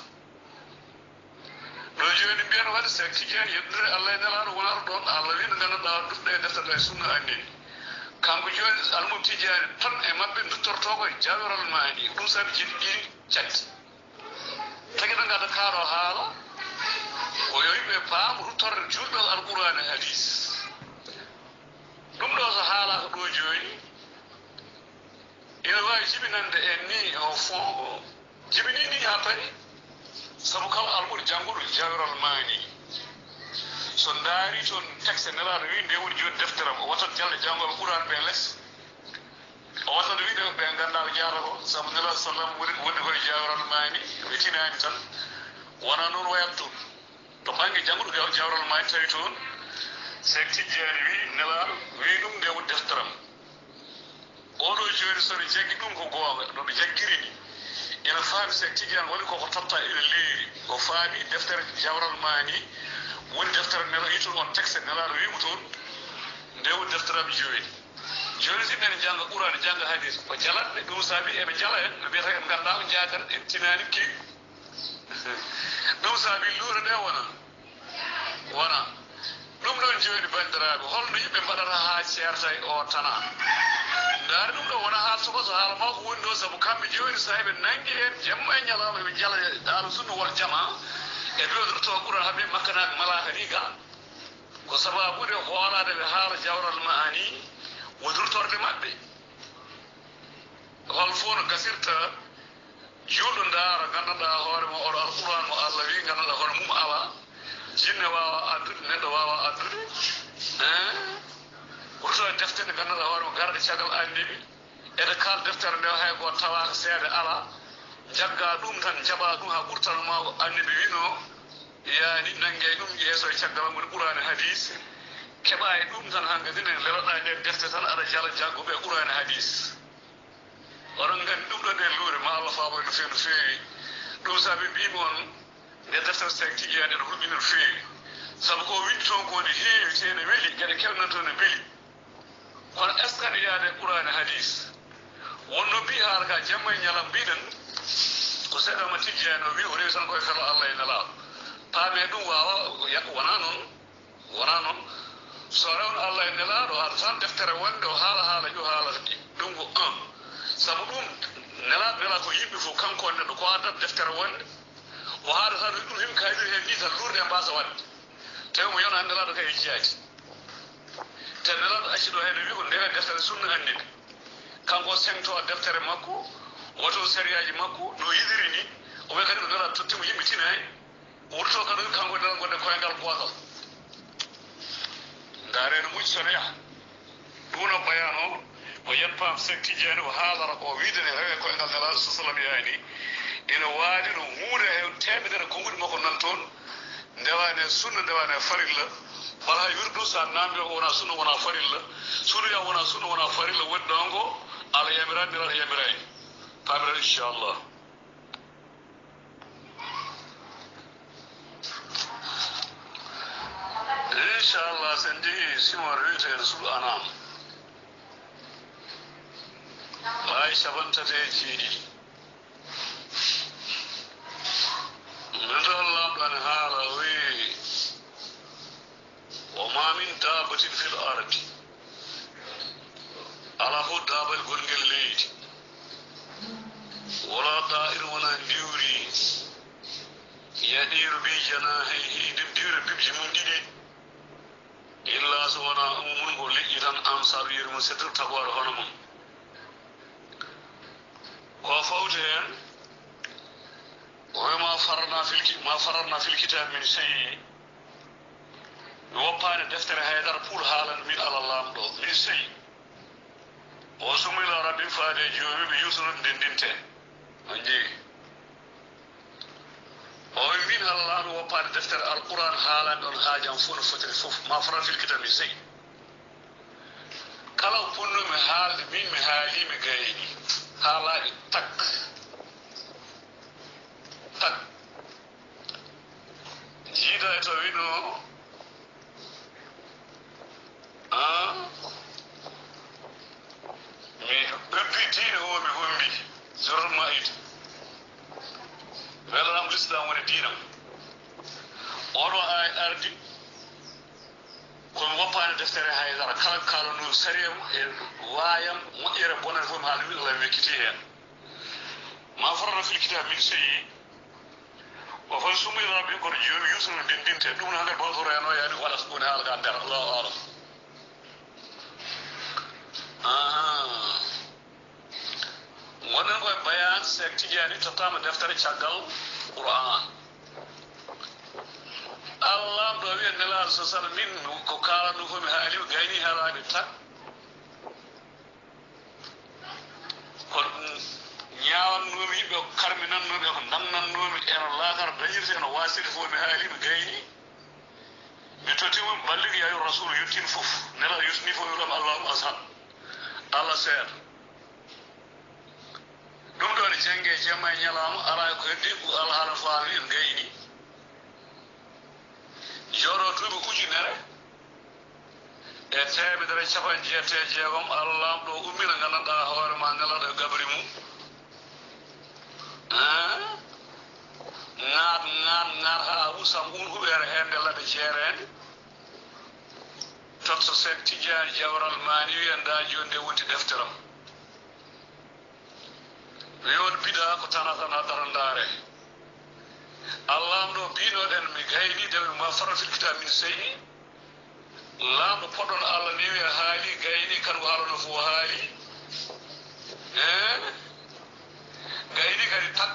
ɗo joni mbiyen waɗa sekti jeen yeddure allah e nelaɗo wonata ɗon allah wi no ganduɗa dutɗo e deftere ɗe sunna annini kanko joni almum tijani tan e mabɓe duttorto koye jawirol mani ɗum sabi jiɗi ɗi cagti tagi ɗo gadda kaɗo haala ko yo yimɓe paam ruttorde julɗo alqur'an e hadis ɗum ɗo so haalaka ɗo joni ina wawi jibinande en ni au fond o jibini ni ha paari sabu kala alɓuri jannguɗo jawirol mani so ndaari toon texte nelaɗo wi nde woni joni defteram o watat jalle janngol qur'an ɓe less o watat wiide ɓe ganda ko jaata ko sabu nelaɗo sallam woni woni koye jawirol mani ɓe tinani tan wona noon wayat toon to banggue jannguɗo jawrol mani tawi toon sek tijjani wi nelaɗo wi ɗum nde woni defteram oɗo joni soɗo jaggi ɗum ko goonga noɓe jaggiri ni ina faami sek tijjani woni koko totta ina leeri o faami deftere jawral mani woni deftere nelo yi toon on texte nelaɗo wimo toon nde woni defteram joni joni si ɓene jangga qur'an jangga hadis ko jalatɓe ɗum saabi eɓe jala en ɓe mbiyata en ganda ko jaakata en tinani kewi ɗum saabi luure ɗe wona wona ɗum ɗon joni bandiraɓe holno yimɓe mbaɗata ha ceerta e o tana ndaari ɗum ɗo wona ha suba so haala mawko woni ɗo saabu kamɓe joni sa eɓe nanggui en jamma e ñalawma eɓe jala daaro sunno wol jama e dodorto ɓuura haɓe makkanaɓe malaka ni ga ko sababude hoolade ɓe haala jawral ma ani wodurtorde maɓɓe hol fof no gasirta juuɗo ndaara ganduɗa hoore ma oɗo alquran mo allah wi ganduɗa hono mum ala jinne wawa addude neɗɗo wawa addude wurto e deftere nde ganduɗa hoore mo garɗe caggal anniɓe ede kal deftere nde hay go tawaka seede ala jagga ɗum tan jaɓa ɗum ha ɓurtanma ko anniɓe wino yani nangue ɗum yeeso e caggal woni qur'an e hadis keɓa e ɗum tan hankkadi ne leloɗa nden defte tan aɗa jala jagguɓe e qur'an e hadis oɗon gandi ɗum ɗo nde luure ma allah famoy no fewi no fewi ɗum saabi mbimi on nde deftere sek tigui ene ɗo hulɓini no fewi saabu ko windi toon ko ne heewi te ne weeli gueɗe kewnan toon ne beeli kono est ce que ne yaade qur'an e hadis wonno mbi haala ka jamma e ñalam mbiɗen ko seeɗama tijjani o wi o rewi tan koye felo allah e nelaɗo paame ɗum wawa wona noon wona noon so rewno allah e nelaɗo haɗa tan deftere wonde o haala haala yo haalata ɗi ɗum ko un sabu ɗum nelaɗo nela ko yimɓe fof kanko neɗɗo ko addata deftere wonde o haala tan ɗum himɓe kayɗir hen ni tan lurde e mbasa wadde tawi mo yona nelaɗo kay jiyaji te nelaɗo acciɗo hen wi ko ndewe deftere sunna anniɓe kanko sengto deftere makko woto sériyaji makko no yidiri ni o wi kadi ko nelaɗo tottimo yimɓe tinani wurto kadi kanko nelaɗo gonde koyngal gotal dareno muƴi sono yaha ɗum no bayano ko yen paam sek tijjani o haalata ko wiidene rewe koyngal nelaɗo sa sallam yani ina waadi no huunde e temedere konguɗi makko nan toon ndewani sunna ndewani farilla wala hay wirdu sa namdi o wona sunna wona farilla sunuya wona sunna wona farilla woni ɗon ko allah yamirani nelaɗo yamirani pamiran inchallah inchallah sen jeehi simon rewitede suɓu anam hay sabantati e jeeɗiɗi min to lamɗo ane haala wi o ma min dabatin fil ardi ala fo dabal gonngel leydi wala da'ir wona ndiwri yaɗiru bi janahayhi nde ndiwre bibji mum ɗiɗi illa so wona mum ko leƴƴi tan ansar yeri mum setir tagoɗo hono mum ko fawti hen wima farna fil ma farna fil kitab min sey mi woppani deftere haydara pour haalande min ala lamɗo min sey o sumila rabbi faade joomi ɓe yusurat ndendinte on jeeyi o wi min ala lamɗo woppani deftere alquran haalande on haajam fof no fotiri fof ma farna fil kitab min sey kala ponnomi haalde min mi haalimi gayni haalaji tak tak jiida e to wino ah mi ɓeppitiino o mi hombi jorol maïd welanam l'islam woni diinam oɗo ay ardi komi woppani deftere haydara kala kalano sariyam e wayam moƴƴere bonata fof mi haala wi allah wekkiti hen ma farana fil kitab min seyi o fon sumira rabbi kono joni yusuf ndindinte ɗum no hankkadi bawtoro hen o yani waɗa so woni haala ka nder allahu alam wonen koye bayan sek tidiani tottama deftere caggal qur'an allah ɗo wiya nelaɗo so sala min ko kalanɗum fof mi haalima gayni haalaɓe tan kono ɗum ñawannomi yimɓe ko karminannomi ko damnannomi eno laakara dañirte eno wasiri fof mi haalima gayni mi tottima balligo yayo rasul yettin fof nelaɗo yetini fof wiɗam allahuma ashab allah seeɗa ɗum ɗo ne jangge jamma e ñalawma ala ko heddi ko alhaala faami en gayni jooɗo duuɓi ujunere e temedere capan jeette e jeegom allah ɗo ummina gandanɗa hoore ma nelaɗo e gabri mum ŋaat ŋaat ŋaat haa usam un huɓere hende ladde jeerede totto sek tijani jawral mani wiyanda jonde wonti defteram wiwon bida ko tanatana darandare allah ɗo binoɗen mi gayni dewe ma fara fil kitab min seyi lamɗo poɗɗon allah ni wiya haali gayni kan ko haalano fo haali e gayni kadi tak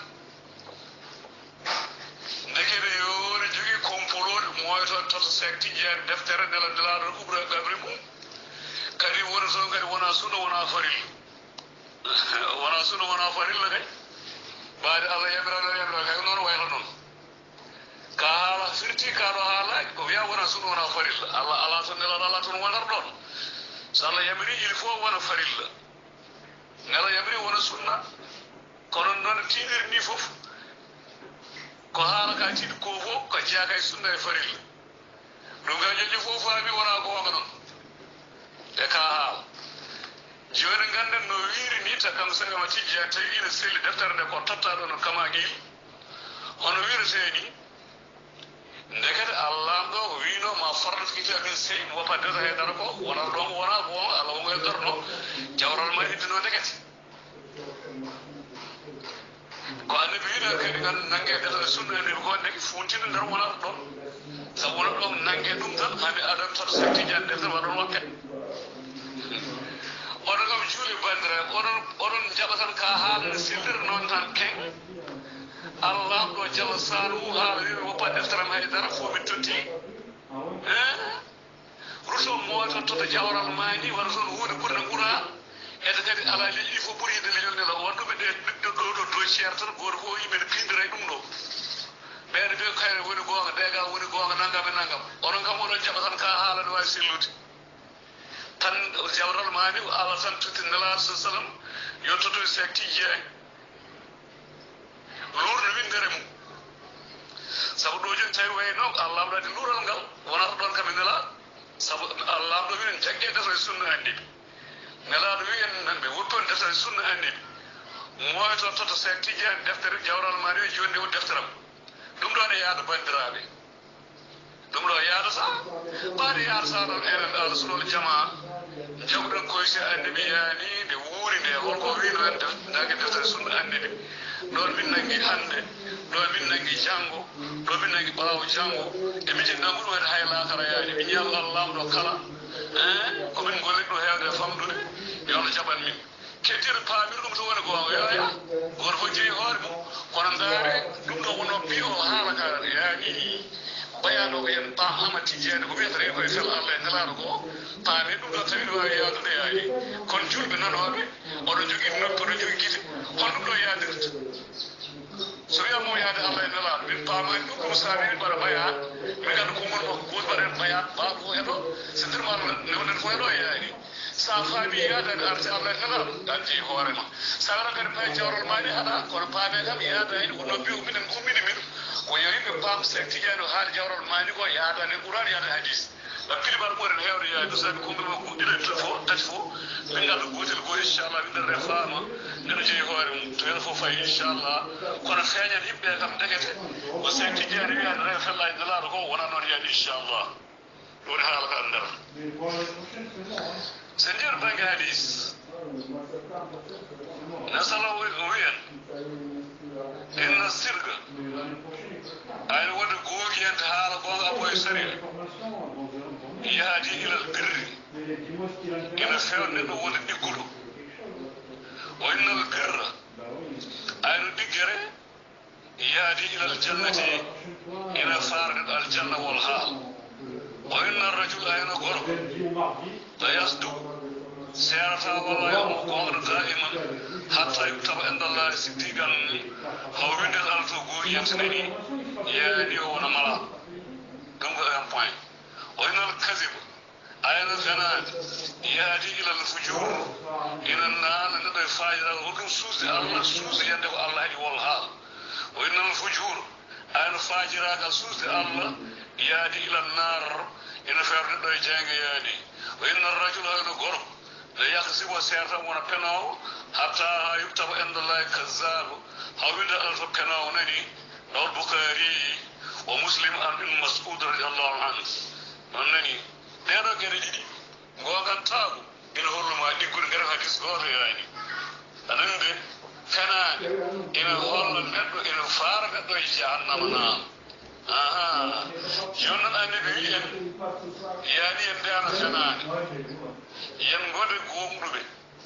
ndekede yori jogui kompolode moyton toto sek tijani deftere ndela ndelaɗo uɓra gabri mum kadi wona toon kadi wona sunna wona farilla wona sunna wona farilla kay baade allah yamirano yamira kay noon wayla noon ka haala firti kaɗo haalaji ko wiya wona sunna wona farilla allah ala toon nelaɗo ala toon wonar ɗon so allah yamiri il faut wona farilla ngala yamiri wona sunna kono noon tiɗiri ni fof ko haala ka tiɗi ko fof ko jeeya kay sunna e farilla ɗum kam ñoƴƴi fof faami wona gonga noon e ka haala joni ganden no wiiri ni takam sagama tijja tawi ina selli deftere nde ko tottaɗo no kamagil hono wiirete ni ndekete allah ɗo ko wino ma farlat kitab min sey mi woppa deta he dara ko wona ɗon wona gonga allah wongo e darno jawral ma iddino ndekete ko annabi wiino kadi gan nangue deftere sunna annabi ko ndeki funtinde nder wonata ɗon sabu wona ɗon nangue ɗum tan hami adam toto sek tijjani deftere waɗon wakke oɗon kam juuli bandiraɓe oɗon oɗon jaɓa tan ka haalade sellire noon tan ken allah ɗo jalla sanu haala wimi woppa defteram haydara fo mi totti ruto moto toto jawral mani walla toon hunde ɓurde ɓuura ede kadi ala leƴƴi fof ɓuuri yidde leñol nela wonɗuɓe ɗe ɓiɗɗo ɗo ɗo dossiére tan goto fof yimɓe ne pindira e ɗum ɗo ɓeɗe ɓe kayre woni gonga degal woni gonga naggam e naggam oɗon kam oɗon jaɓa tan ka haalade wawi sellude tan jawral mani allah tan tutti nelaɗo sa sallam yo totoy sek tijjani lurno windere mum sabu ɗo joni tawi wayno allah ɗo adi luural ngal wonata ɗon kam e nelaɗo sabu allah ɗo winen jaggue defre sunna andiɓe nelaɗo wiyen nanɓe woppon deftere sunna andiɓe moyto toto sek tijjani deftere jawral mani wi joni nde woni defteram ɗum ɗo ne yaada bandiraɓe ɗum ɗo yaadata ɓaade yaadata ɗon enen allah sunol jama jawɗen koye si annabi yaani nde wuuri nde holko wino en dage deftere sunna annabi ɗon min nangi hannde ɗon min nangi janngo ɗon min nangi ɓaawo janngo e mijin nangu ɗum hede hay laakara yaani mi ñalla lamɗo kala komin golli ɗo heewde famɗude yo allah jaɓan min keddire paamir ɗum to woni gonga yaya goto fof jeeyi hoore mum kono ndaare ɗum ɗo wono mbi o haala ka yaani bayano ko yen pam hama tijjede ko wiyata ren koye fel allah e nelaɗo ko paame ɗum ɗo tawi ne wawi yaadude yaani kono julɓe nanoɓe oɗon jogui noppi oɗon jogui guite hon ɗum ɗo yadirta so wiyamo yaade allah e nelaɗo min paamani ɗum ɗum saabi en mbaɗa bayan min ganda ko gon ko goto mbaɗen bayan mbaɗo ko heɗo so ndir ma newnen foy ɗo yaani sa faami yaadani arte allah e nelaɗo addi hoore ma sagara kadi pay jawrol maɗi haɗa kono paame kam yaadani ko nobbi o minen gummini min ko yo yimɓe paam sek tiƴani o haali jawrol maani ko yaadani ɓurani yaade hadis pilibar ɓuuri heewde yaade sabi kumɓe makko ɗiɗi fof tati fof min ngalɗo gotel goo inchallah min ɗerre faama neɗo jeeyi hoore mum to hen fof fayi inchallah kono feeñan yimɓe kam degete ko sek tiƴani wiyaade rew fellaji nelaɗo ko wona noon yaade inchallah ɗum woni haala ka nder so nder bange hadis nasala o wiyen inna sirga ayno wonde googiyente haala gonga aboye saria yaadi ilal birri ina fewn neɗɗo wonde ɗigguɗo o innal birra ayno ɗiggere yaadi ilal jannati ina faara neɗɗo aljanna wol haal o inna rajul ayno gorko la yasdu seerata walla yomo gonɗo daiman hatta yuktaba indallahi siddiqan haw windel alto googiyente nani yaadi o wona mala ɗum ko un point o inal kasiba ayno ganade yaadi ilal fujur ina naana neɗɗo e faajiraɗo ko ɗum suusde allah suusde yande ko allah heɗi wol haal o innal fujur ayno faajiragal suusde allah yaadi ilal nar ina feero neɗɗo e jeenge yaadi o innal rajul ayno gorko le yaksibo seertan wona penowo hatta ha yuktaba indallahi kazabu haw winde alto penowo nani rawol boukari o muslim an ibn mas'ud radiallahu anhu non nani ɗeɗo gueɗe ɗiɗi gogantaago ina holluma ɗiggude ngara hadis goto yani anande fenade ina holla neɗɗo ina faara neɗɗo e jahannama naam aha joni noon annabi wi en yaani en ndeyana fenade yen gonde gomɗuɓe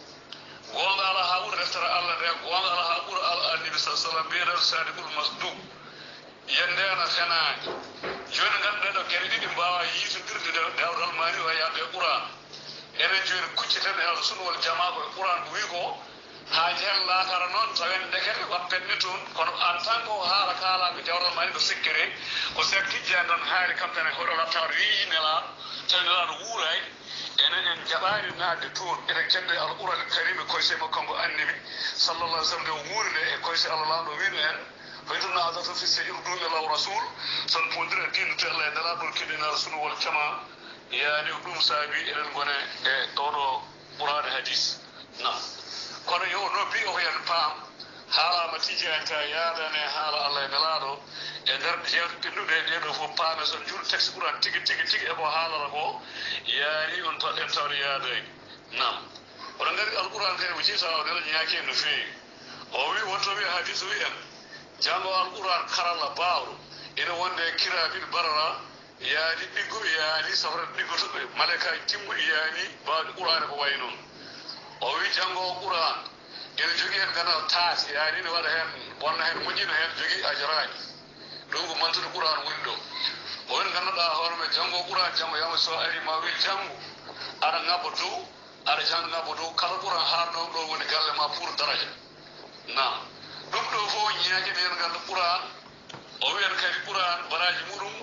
gonga ala ha ɓuura deftere allah nde gonga ala ha ɓuura annabi sa sallam mbiyeɗen sadiqul masduk yen ndeyana fenade joni ganduɗa ɗo gueɗe ɗiɗi mbawa yiitodirde dewdal mani o yande e ɓuran enen joni kucciten e alsuna wol jama ko e ɓuran ko wi ko ha jehen laakara noon tawen dekete wappenni toon kono en tant que o haala kaalaɓe jawral mani ko sikkire ko sek tijjani tan haali kamtene hoɗo lattawde wi nela tawi nelaɗo wuuray enen en jaɓani nadde toon eɗen kende al ɓuran karime koyse makko ngo annabi sallallah alih sallam nde o wuuri nde e koyse allah lawɗo wino en فإذن هذا في سيردون إلى الرسول سنقول دين تلا دلا بركنا رسول والكما يعني يقوم سابي إلى الغنى دورو قرآن حديث نعم كنا يو نبي أو ينفهم حالا ما تيجي أنت يا دنا حالا الله نلارو إذا جير كنو ده ده هو بان سنجول تكس قرآن تيجي تيجي تيجي أبو حالا رهو يعني أنت أنت يا ده نعم ورنجر القرآن كده بيجي سوا ده نياكي نفي أو وي وتوي حديث ويان jango alquran karalla bawru ina wonde kirabil barara yaani diggo yaani safra diggo to malaika timmu yaani bawde qur'an ko way non o wi jango qur'an ina jogi hen gana taas yaani ne wada hen bonna hen mujjina hen jogi ajraani ɗum ko mantude qur'an windo o wen ganduɗa hoorema jango qur'an jango yamo so ari ma wi jango aɗa ngabba dow aɗa jang ngabba dow kala qur'an harno ɗo woni galle ma pour daraja na ɗum ɗo fof ñaaki nen ngal qur'an o wiyan kadi qur'an baraji muɗum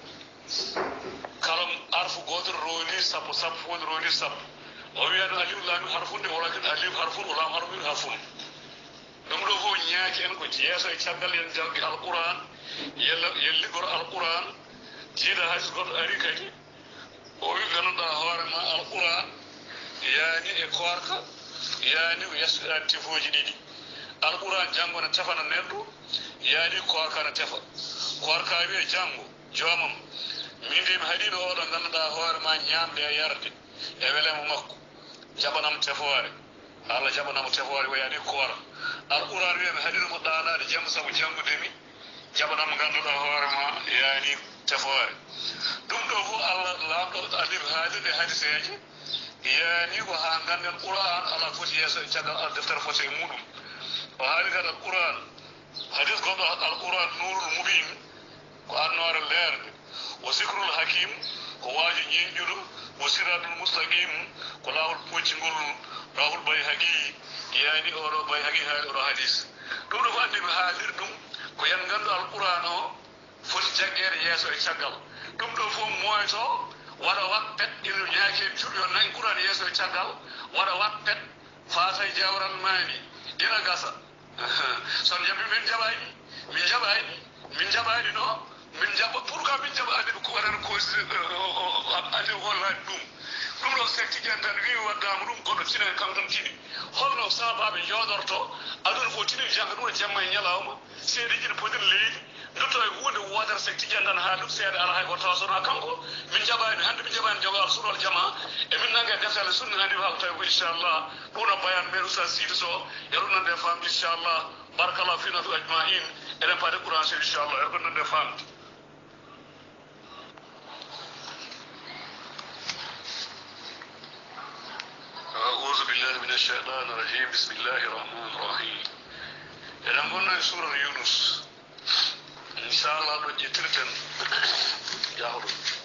kalam arfu goto roni sappo sappo woni roni sappo o wiyan alif lam harfunde walakin alif harfun walam harfun harfun ɗum ɗo fof ñaaki en ko jeeso e caggal en janggi alquran yella yelligoro alquran jiida hayso goto ari kadi o wi ganduɗa hoorema alquran yaani e korka yaani o yesɗani tefoji ɗiɗi alquran jango na tefana neɗɗo yaani korka na tefa korka wiye jango jomam min de mi haɗino oɗo ganduɗa hoorema ñamde e yarde e welemo makko jaɓanamo tefoore Allah jaɓanamo tefoore o yaani koora alquran wiye mi haɗino mo ɗanade jamma saabu jangudemi jaɓanamo ganduɗa hoorema yaani tefoore ɗum ɗo fof Allah lamɗo alif haalide hadiseji yaani ko ha ganden qur'an ala foti yeeso e caggal al deftere foti e muɗum o haali kadi alquran hadis gonɗo alquran nurul mubin ko annore leerde o sikrul hakim ko waaji ñeñƴuɗo o siratul mustaqim ko laawol poccingol rawul bayhaqi yaani oɗo bayhaqi haali oɗo hadis ɗum ɗo ko andi mi haalir ɗum ko yen gandu alquran o foti jaggeede yeeso e caggal ɗum ɗo fof moyto waɗa wat pet ino ñaaki en cuuɗi on nani qur'an yeeso e caggal waɗa wat pet faata e jawral mani ina gasa son jaɓi min jaɓani min jaɓani min jaɓani no min jaɓa pourquoi min jaɓa andi ko waɗata cause andi hollani ɗum ɗum ɗo secti ƴen tan wi waddama ɗum kono tinen kam tan tini holno sabaɓe jooɗorto aduna fof tini jangga ɗum e jamma e ñalawma seeɗiji ne podin leydi dutto e hunde wodata secti ƴen tan ha ɗum seeɗa ala hay goto tawa sona kanko min jaɓani hande min jaɓani jogal sunol jama e min nangue deftere sunna handi haako tawi ko inchallah ɗum no bayan men oustad sidi so e ɗum nande famde inchallah barakallahu fina fi ajmain eɗen paade qouran so inchallah e ɗum nande famde أعوذ بالله من الشيطان الرجيم بسم الله الرحمن الرحيم إذا قلنا سورة يونس إن شاء الله نجترتن جاهل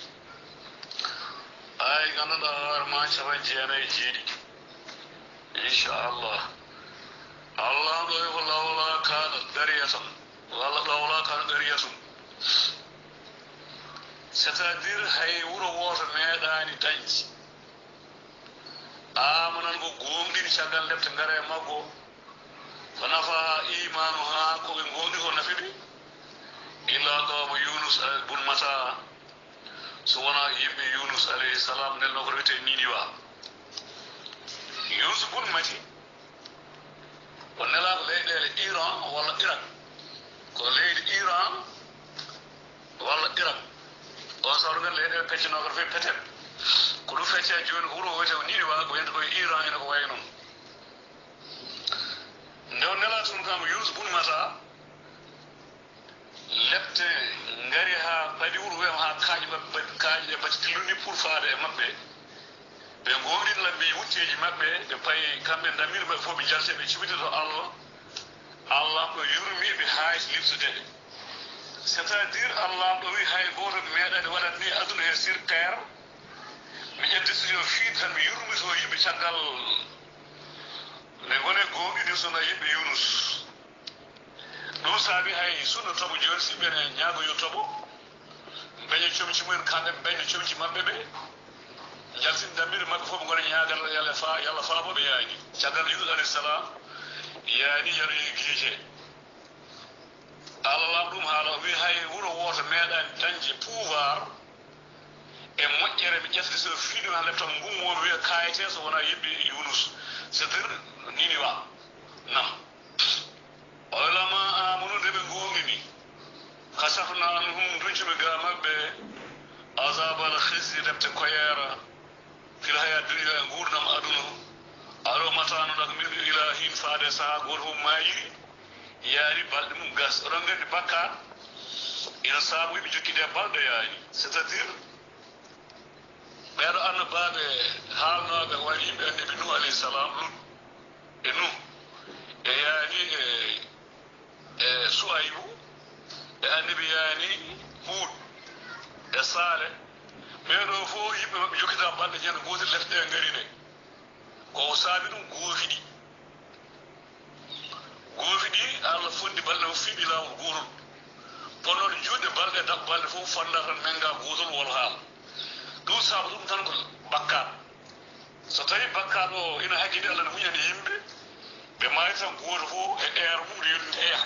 أي كان دار ما شبه جانا يجيني إن شاء الله الله يقول لولا كان دريسا والله لولا كان دريسا ستدير هاي ورو ميداني تنجي amanan go gomdini caggal lebte ngara e maggo ko nafa imanu ha ko ɓe gondi ko nafiɓe illa qawmu yunus bun mata so wona yimɓe yunus alayhi salam nelno ko wiyete niniwa yunus bun mati o nelako leyɗele iran walla irak ko leydi iran walla irak on sawto ngen leyɗele peccinoko to fe peten ko ɗum fecce joni ko wuro o wiyete ko niniwa ko wiyete koye iran ene ko way noon nde o nela tun kam yunus bun mata lepte ngari ha paɗi wuro wiyam ha kaaƴe maɓɓe kaaƴe ɗe bati tilluni pour faade e maɓɓe ɓe gomɗin labbi wutteji maɓɓe ɓe payi kamɓe damiri maɓɓe fof ɓe jalte ɓe cibide to allah allah ɗo yurmiɓe hayt liftude c' est à dire allah ɗo wi hay goto ɓe meeɗade waɗat ni aduna he sur terre mi ƴen décision fiide tan mi yurmito yimɓe caggal nde gone gomɗiɗi sona yimɓe yunus ɗum saabi hay sunno toɓo joni si ɓene ñaagoyo toɓo beñe comci mumen kamɓe beñe comci maɓɓe ɓe jaltin dammiri maɓɓe fof ɓe gona ñaagal yalla fa yalla faaboɓe yaani caggal yunus alayhi salam yaani yaroyi giije allah lam ɗum haala wi hay wuro woto meeɗani dañde pouvoir e moƴƴere mi ƴefde so fiiɗi ha leptan gummoɓe wiya kayete so wona yimɓe yunus c'est à dire niniwa nam oylama amunu nde ɓe gomɗini kasafna anhum duncimi ga maɓɓe asabal hisdi lepte koyera fil haya duniya e gurdam aduna aɗo matanoɗak min ila hin faade saha goto fof mayiri yaari balɗe mum gas oɗon gandi bakkat ina saabu yimɓe jokkide balɗe yaani c' est à dire ɓeeɗo annabaɓe haalnoɓe wari yimɓe annabi nuh alayhi salam lut e nuh e yaani e e suaybu e annabi yaani huud e saale ɓeeɗo fof yimɓe maɓɓe jokkita balɗe ñande gotel lefte ɗe ngari nde ko saabi ɗum goofiɗi goofiɗi allah fondi balɗe fof fiiɓi lawol gotol ponnoɗo juutɗe balɗe dak balɗe fof fanda tan menga gotol wol haala ɗum saabu ɗum tan ko bakkat so tawi bakkat o ina hakkidi allah ne muñani yimɓe ɓe maayi tan goto fof e aire mum nde yonnude eya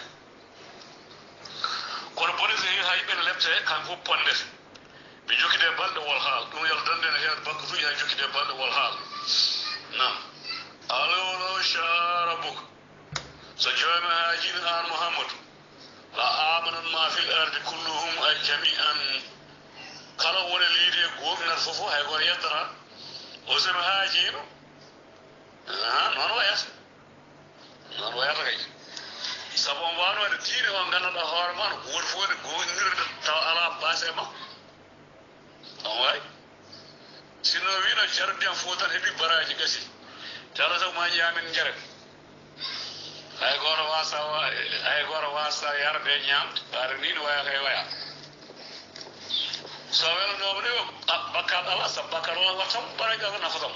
kono bone so heewi ha yimɓene lepte kamɓe fof pondete ɓe jokkide balɗe wol haal ɗum yalla dande ne heewde bakkatuji hay jokkide balɗe wol haal nam alawlaw sha rabbuka so joomi haajini an mouhammadou la amanan ma fil ardi kulluhum ay jami'an kala woni leydi e gomnata fof hay goto yeddata o somi haajino noon wayata noon wayata kay sabu on wawno wadde diine o gandanɗa hoore ma no goto fof ne gonirde taw ala base e makko on wawi sinno wino jardiam fof tan heeɓi baraji gasi tawno taw ma ñamen jare hay goto wasa hay goto wasa yarde e ñamde ɓaade ni no waya kay waya so welanomo ni bakkat ala sabu bakkat ala wattam baraji ala nafatam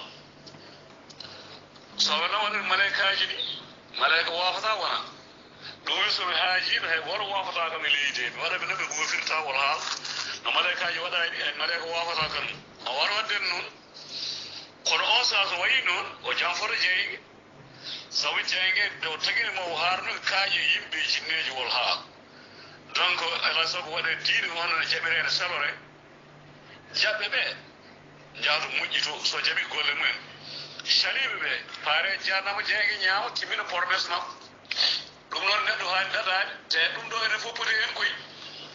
so welano waɗen malaikaji ɗi malaika wafata wona ɗum wi somi haajino hay goto wafata kam e leydi he mi waɗa ɓe noɓe gofirta wol haal no malaikaji waɗani ɗi hay malaika wafata kan o wara wadden noon kono on saa so wayi noon o janforo jeyge sabu jeyge dow tagini mo harno kaaƴe yimɓe jinneji wol haa donc ala sago waɗe diine on ne jaɓirene salore jaɓɓe ɓe jaato moƴƴito so jaɓi golle mumen caliɓe ɓe paare jannama jeyge ñaama timmina promesse makko ɗum noon neɗɗo haani ɗaɗaade te ɗum ɗo enen fof poti hen koye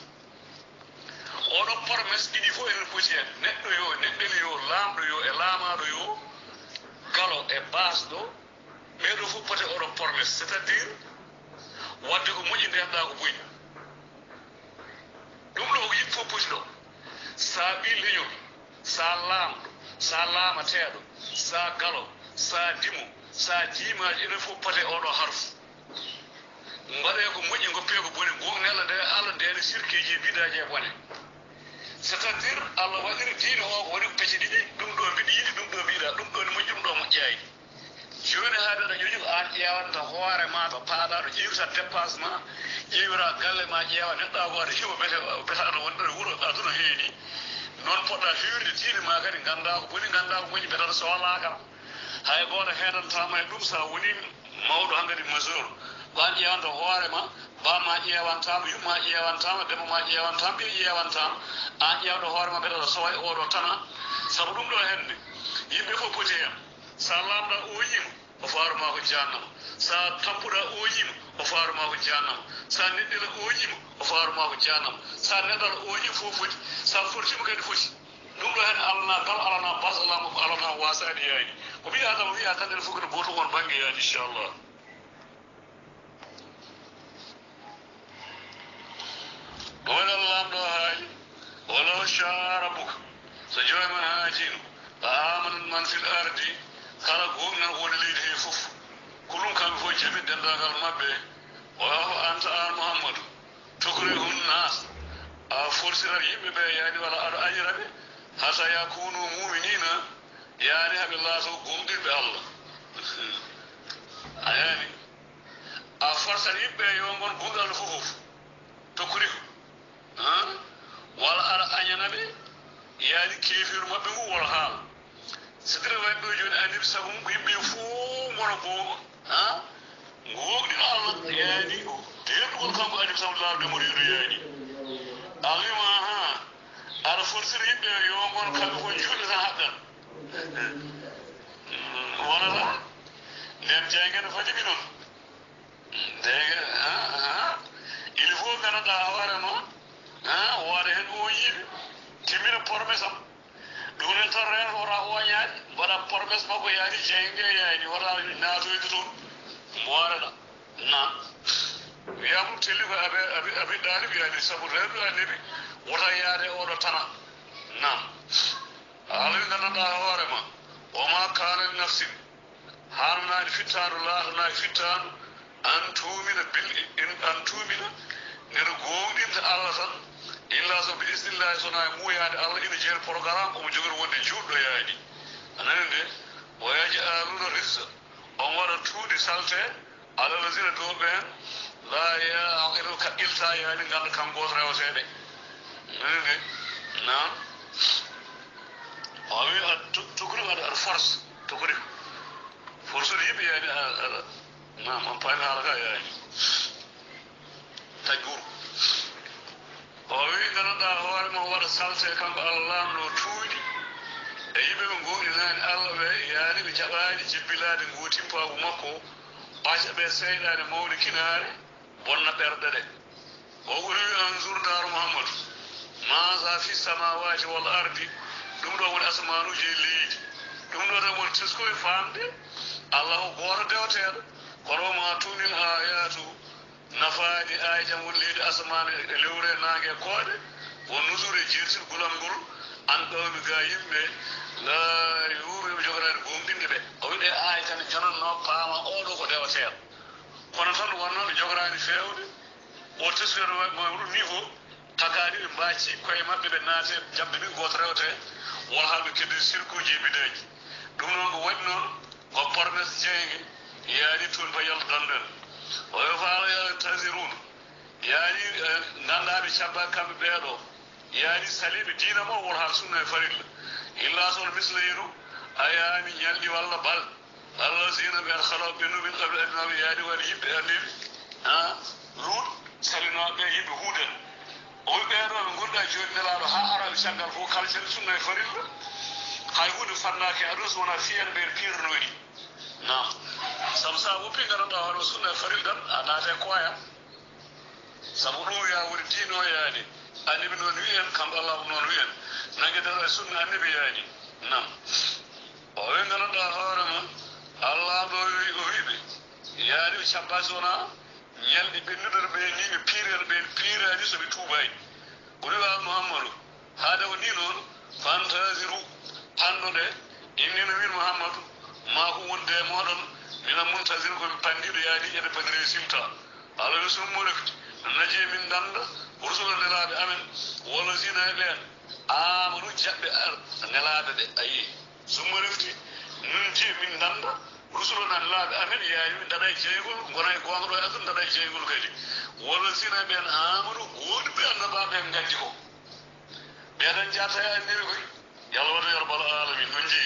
oɗo promesse ɗiɗi fof enen poti hen neɗɗo yo neɗɗel yo laamɗo yo e laamaɗo yo galo e basɗo ɓeɗo fof poti oɗo promesse c' est à dire wadde ko moƴƴi ndemɗa ko boyi ɗum ɗo ko yimɓe fof poti ɗo sa ɓi leñol sa laamɗo sa laamateɗo sa galo sa dimo sa jiimaji enen fof pati oɗo harfu mbaɗe ko moƴƴi goppe ko boni gonella nde Allah ndene sirkeji bidaji e bone c' est à dire Allah waɗiri diine o ko woni ko pecce ɗiɗi ɗum ɗo mbiɗa yiɗi ɗum ɗo mbiɗa ɗum ɗo ne moƴƴi ɗum ɗo moƴƴayi joni haade aɗa ƴoƴi ko an ƴewanta hoore ma to paaɗa ɗo ƴewita dépassement ƴewira galle ma ƴeewa neɗɗa ko aɗa heɓa bete bete aɗa wonɗo wuuro aduna heeni noon poɗɗa hiwrde diine ma kadi ganda ko boni ganda ko moƴƴi mbeɗaɗa sohlakam hay goto heɗantama e ɗum sa woni mawɗo hankkadi mesure wan ƴewanta hoore ma bamma ƴewantama yumma ƴewantama debbo ma ƴewantama ɓiye ƴewantama an ƴewɗo hoore ma mbeɗaɗa sowa e oɗo tana saabu ɗum ɗo henne yimɓe fof poti hen sa lamɗa oƴima o faruma ko jannama sa tampuɗa oƴima o faruma ko jannama sa neɗɗila oƴima o faruma ko jannama sa neɗɗal oƴi fof foti sa fortima kadi foti ɗum ɗo hen alana dal alana bas alama ko alana wasani yaani ko ɓi adama wiya tan ene fof kene goto won banggue yaani inchallah wala lamɗo haali walaw sha rabbuka so jomumen haajino a amanat man fil ardi kala gomnan woni leydi he fof kulum kamɓe fof jaɓi dendagal mabɓe o anta an mouhammadou tokori hum nas a forsirat yimɓe ɓe yaani walla aɗa añiraɓe hata yakunu muminina yaani haɓe laato gomɗirɓe Allah a yaani a forsat yimɓe yo gon gomɗi Allah fof fof tokori ko walla aɗa añanaɓe yaani kefiru mabɓe ngu wol haala so tiri waɗi ɗo joni annibi sabu mum ko yimɓe fof gono googo ha gogɗino Allah yaani deɗugol kanko annibi sabu laaɓe moriɗo yaani alima ha aɗa fortira yimɓe yo gon kamɓe ko juuɗe tan haɓɓan wonata nden jeyguene fadimi noon jeygue il faut ganduɗa hoore noon woode hen oñiɓe timmina promesse am ɗum nen tan reen wota oñaade mbaɗa promesse makko yaani jeyge yaani wota natoyde toon mo waɗaɗa nan wiyamum telli ko aɓe aɓe aɓe ɗaaliɓe yaani sabu rewɓe anniɓe wota yaade oɗo tana nan haala wi gandanɗa hoore ma woma kana li nafsin harnani fittanu laatanaki fittanu an tumina bil an tumina ndeɗo gonɗinta Allah tan illa so bi isnillahi sona e muyade Allah ina jeeri programme omo jogori wonde juuɗɗo yaani anani nde o yaji aluna rissa on waɗa tuuɗi salte alalasina dow ɓen la yaqilu kaɓɓilta yaani ganda kam goto rewateɗe anani nde nan o wi a tokori aɗa aɗa force tokori force de yimɓe yaani aɗa nam on paami haala ka yaani tagguru o wi ganduɗa hoore mo waɗa salte kanko Allah lamɗo tuuɗi e yimɓe ɓe gonɗinani Allah ɓe yaani ɓe jaɓani jebbilade gotimpagu makko ɓaca ɓe seyɗade mawde kinare bonna ɓerɗe ɗe o ɓuri wi an jourdaro mouhammadou masa fi samawati wal ardi ɗum ɗo woni asmanuji e leydi ɗum ɗo tan woni teskoye famde Allah ko goto dewateɗo kono ma tunil ayatu nafaani ay jam woni leydi asmane e lewre nangue kooɗe won nusure jirtir gulam ngol an ɗowmi ga yimɓe la yuuɓeɓe jogorani gomɗinde ɓe o wiɗe ay tan jonanno paama oɗo ko dewateɗo kono tan wonno ɓe jogorani fewde o teskoyɗo mawɗo niveau takani ɓe mbacci koye mabɓe ɓe naate jamɓe min goto rewte won halɓe keddi sirkuji e bidaji ɗum noon ko waɗi noon ko promesse jeygue yaani toon ba yalta danɗen o yo faala tasirun yaani gandaɓe cabba kamɓe ɓeeɗo yaani saliɓe diina mo won har sunna e farilla illa sol mislayru ayani nyaldi walla bal allazina bi khalaq binu min qabl an nabiyadi wal yibbi alim ha lut salino be yibbi huden o be do ngurda jonni laado ha arabi sangal fu kalsel sunna e farilla hay hude fannake adus wona fiyer be pirnoni na samsa wupi garanda hono sunna e farilla anate koya sabu do ya wuri dino yaani annabi non wi'en kam Allah non wi'en nange dara sunna annabi yaani nam o wen garanda hoorema Allah do wi o wi'be yaani chabbasona nyaldi bennuder be ni be pirer be pirani so be tubay uriwa muhammadu hada woni non fantaziru handude innina wir muhammadu ma ko wonde modon mina muntazir ko pandido yaadi e bagre simta ala rasul mo refti naje min danda ursul nelabe amen wala zina be amru jabbe nelabe de ayi sumo refti nun je min danda rusul nelabe amen yayi dada jeegol gonay gongo do adun dada jeegol kadi wala zina be amru wodi be annababe ngadi ko be dan jata ya ni ko yalla wado yor bal alamin nunji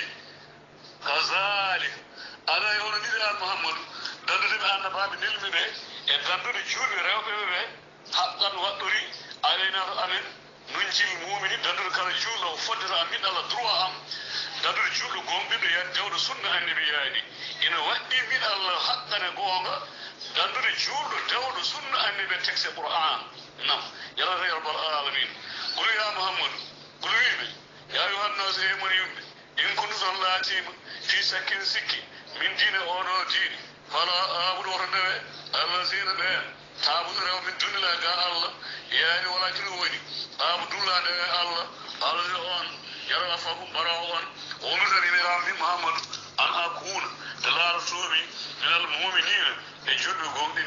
kazalik ala yono ni da muhammad dandude be annababe nilmi be e dandude juubi rewbe be haqqan waduri alayna amin nunji mu'mini dandude kala juulo fodira amin ala droit am dandude juulo gombido yan dewdo sunna annabi yaani ina waddi min allah haqqan gonga dandude juulo dewdo sunna annabi texte qur'an nam yalla yor bal alamin qul ya muhammad qul ya ayuhan nas amanu in kuntum latim fi sakin sikki min dina ono dini fala abudu warnawe allazina be tabudu rew min dunila ga allah yani walakin woni abdullah de allah allah on yara fakum barawon o nuzari ni rabbi muhammad an akuna dalar subi min al mu'minin e judu gondin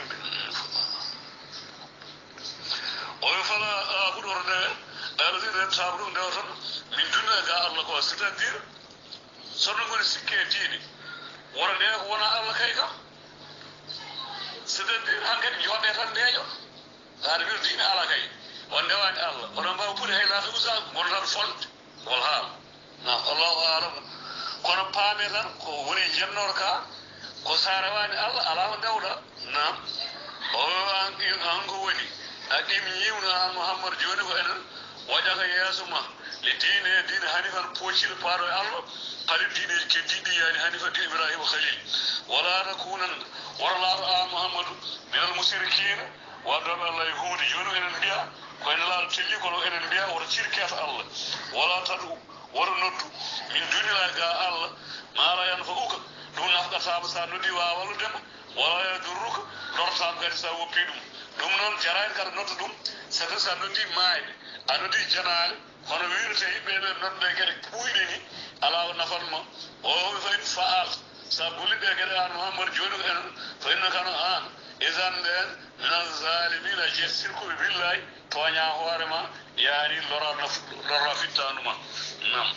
o fala abudu warnawe allazina tabudu dawtan min dunila ga allah ko c'est-à-dire sono ngoni sikke dini wona de ko wona Allah kay ka sidde hangen yobe tan dejo har bir dini ala kay wonde wani Allah wona ba puri hay la fusa wona tan fol wal hal na Allahu a'lam kono paame tan ko woni jennor ka ko sare wani Allah ala dawda na o an an ko woni adim yiwna Muhammad joni ko enen wajaga yasuma li dini dini hanifan pochil paro Allah قريب دين كدين يعني حنيفة إبراهيم خليل ولا نكون ولا رأى محمد من المشركين وضرب الله يهود يونو إلى الأنبياء وإن الله تلي كلو إلى الأنبياء ورشركات الله ولا تدعو ولا ندعو من دون الله الله ما لا ينفعك دون أحد صاحب سندي وأول دم ولا يضرك نرسام كرسا وبيدم دم نون جرائم كرنوت دم سكر سندي ماي أندي جنال خنا ويرتي بين نون بكر كويني ala nafalma o fa in faal sa buli be gada muhammad jodu en fa inna kana an izan den min zalimin jasirku billahi tonya horema yani lora naf lora fitanuma nam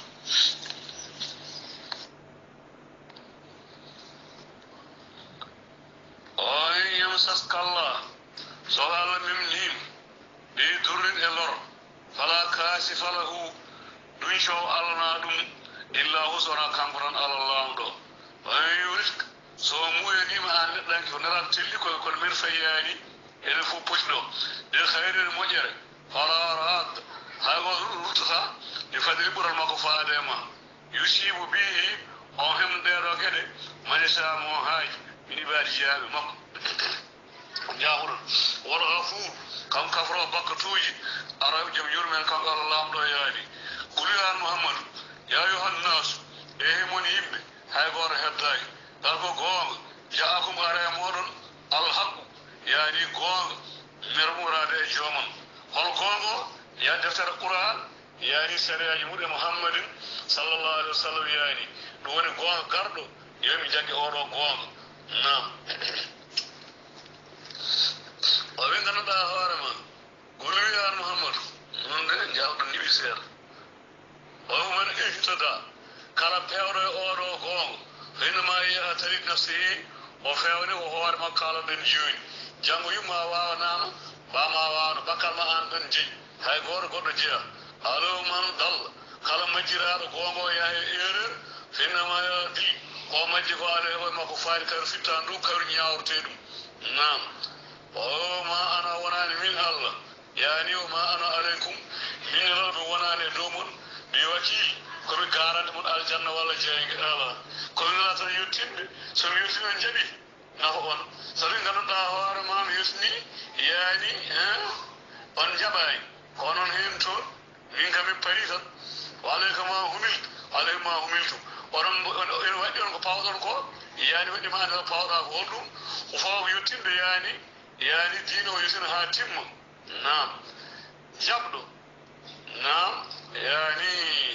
ay yamsaskalla so ala mimnim bi durrin elor fala kashifa lahu dun shaw alna dum illa husana kankuran Allah do ayurik so muyani ma an dan ko naran tilli ko ko mir fayani el fu pushdo de khairul mujere fararat hago rutsa de fadri bural mako faadema yusibu bihi o hem de rokede manisa mo hay ni bari jaabe mako jahur wal ghafur kam kafro bakatuji araw jam yurmel kam Allah do yaani kuliyan muhammad يا أيها الناس إيه من يم هاي بار هداي تلقوا قوم جاءكم على مورن الحق يعني قوم مرمورة جومن هل قوم يا دفتر القرآن يعني سريع جمهور محمد صلى الله عليه وسلم يعني دون قوم كردو يوم جاكي أورو قوم نعم وبين كنا ده هارما قولوا يا محمد من جاء النبي سير ومن اهتدى كلا بيوري أورو قوم حينما يأتري نفسه وفيوني وهو ما قال من جوين جانو يما وانا بما وانا بكال ما أنتن جي هاي غور غور جيا ألو من دل kala majjiraaɗo gongo yaha e erreur finnama di ko majji ko ala e makko faali kar fitta ndu kawri ñawrte ɗum nam o ma ana wonani min Allah yani o ma ana aleykum min rewɓe wonani e dow mon mi wakil komi garante mon aljanna walla jeyge ala komi wala tan yettinde somi yettini on jaaɓi nafa on sabi ganduɗa hoore ma mi yettini yani on jaɓani ko noon hen toon min kam mi pari tan wa aleyka ma humiltu aleyka ma humiltu oɗon ene waɗi on ko pawɗon ko yani waɗima ande pawɗa ko holɗum o fawa yettinde yani yani diine o yettina ha timma nam jaɓɗo nam yani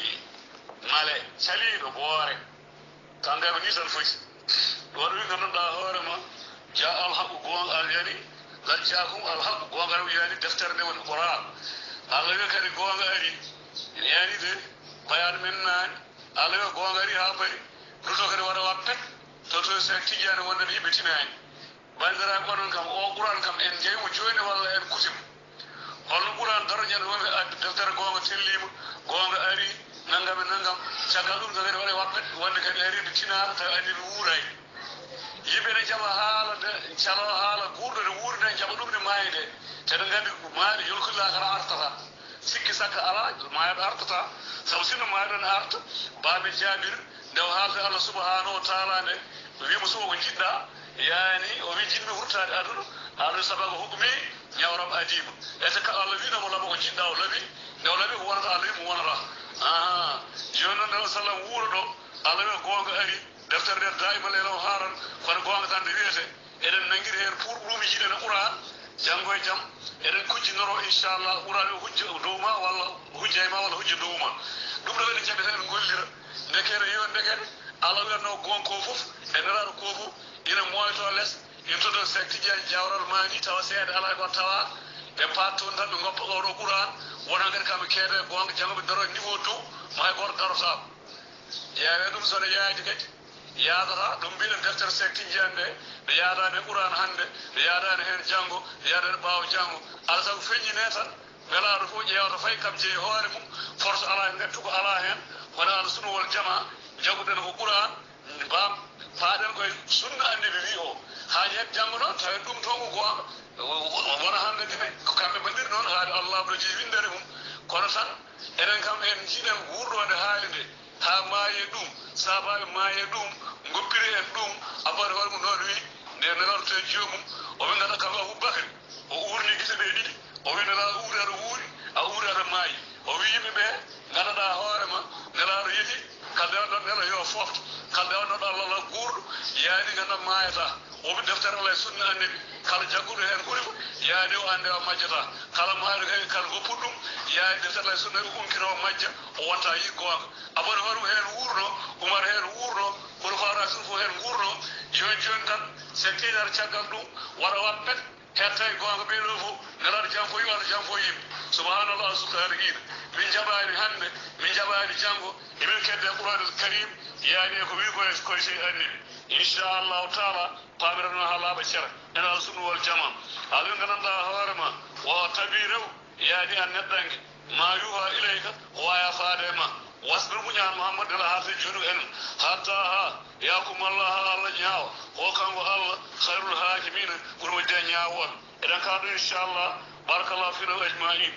male saliɗo boore kanko ko ni tan foti ɗon wi ganduɗa hoore ma ja alhaqu gonga al yani qad jaakum alhaqu gonga yani deftere nde woni qouran allah wi kadi gonga ari yani de bayani men nani allah wi gonga ari ha bari ruto kadi waɗa wappet toto sa tijani wonde yimɓe tinani bandiraɓe onon kam o qouran kam en jeymo joni walla en kutima holno qouran daroñande wonɓe adde deftere gonga tellima gonga ari nangam e nangam caggal ɗum kadi waɗa wappet wonde kadi aride tinaɗo tawi andi no wuuray yimɓe ne jaɓa haala de calo haala guurɗo ne wuurde en jaɓa ɗum ne maayi de teɗen gandi maayɗo yolkolla kala artata sikki sakka ala maayaɗo artata saabu sinno maayaɗo ne arta baaɓe jaabir nde o haalde allah subahanahu wa taala nde wimo suwa ko jiɗɗa yani o wi jinmi hurtade aduna haala sabago hukmi ñawram adima e te allah winamo laɓa ko jiɗɗa o laaɓi nde o laaɓi ko wonata allah wimo wonata aha joni noon nde sallam wuuro ɗo allah wi gonga ari deftere nde daima lelaw haran kono gonga tan nde wiyete eɗen nangguiri hen pour ɗumi jiɗene ɓuura janggo e jaam eɗen kujjinoro inchallah ɓuurani o hujja dowma walla hujja e ma walla hujja dowma ɗum ɗo eɗen jaɓi tan en gollira ndekere yo ndekere allah wiyatno gonko foof e neraɗo ko fof ina moyto less in todo sek tidiani jawral mani tawa seeɗa ala ko tawa ɓe pat toon tan ɓe goppa oɗo ɓuuran wona kadi kamɓe keede gonga janggo ɓe daro niveau dow ma hay goto darotako ƴeewe ɗum sone yaadi kadi yaadata ɗum mbiɗen deftere sek tidiani nde ɓe yaadani e ɓuuran hande ɓe yaadani hen janggo ɓe yaadani ɓaawo janggo ala sago feññine tan welaɗo fof ƴeewata fayi kam jeeyi hoore mum force ala hen gattu ko ala hen kono ala sunowol jama jagguɗen ko ɓuuran mbam paaɗen koye sunna annabi wi o haaji hen janggo noon tawi ɗum toon ko gonga wona hande dine ko kamɓe mbaɗiri noon haade allah ɗo jeeyi windere mum kono tan enen kam en jiiɗen wuurɗode haali nde ha maaye ɗum sabaɓe maaye ɗum goppiri en ɗum abade hoore mum noon wi nde nelorto e joomum o wi gaɗa kanko aboubacry o uurni gite ɗe ɗiɗi o wi nela uuri aɗa wuuri a uuri aɗa maayi o wi yimɓeɓe gandaɗa hoorema nelaɗo yeehi kalde on ɗon nela yo fofta kalde on ɗon allah la guurɗo yaani ganda maayata oɓe deftere allah e sunna annabi kala jagguɗo hen ɓuurima yaani o ande o majjata kala maaɗo kadi kala goppuɗo ɗum yaani deftere allah e sunna o unkira o majja o wonta yi gonga abone hoore mum hen wuurno umar hen wuurno kono fawra sun fof hen guurno joni joni tan sen tiidata caggal ɗum waɗa wappet hetta e gonga ɓeɗo fof nelaɗo jam fo yimɓe allah jam fo yimɓe subhanallah subhanallahi min jaɓani hande min jaɓani janggo emin kedde qouranul karim yaani ko wi koye koye sey annabi inchallahu taala pamirano ha laaɓa ceera ene ala sunnuwol jama haɗum gandanɗa hoorema wo tabi rew yaani an neɗɗanke ma yuha ilayka o waya faade ma wasbir muñan mouhammad ela haalde juuɗu en hatta ha yakumallah ha allah ñaawa o kanko allah hayrul hakimina ɓuuri wadde ñaawoɓe eɗen kaɗo inchallah barakallahu fina ajmain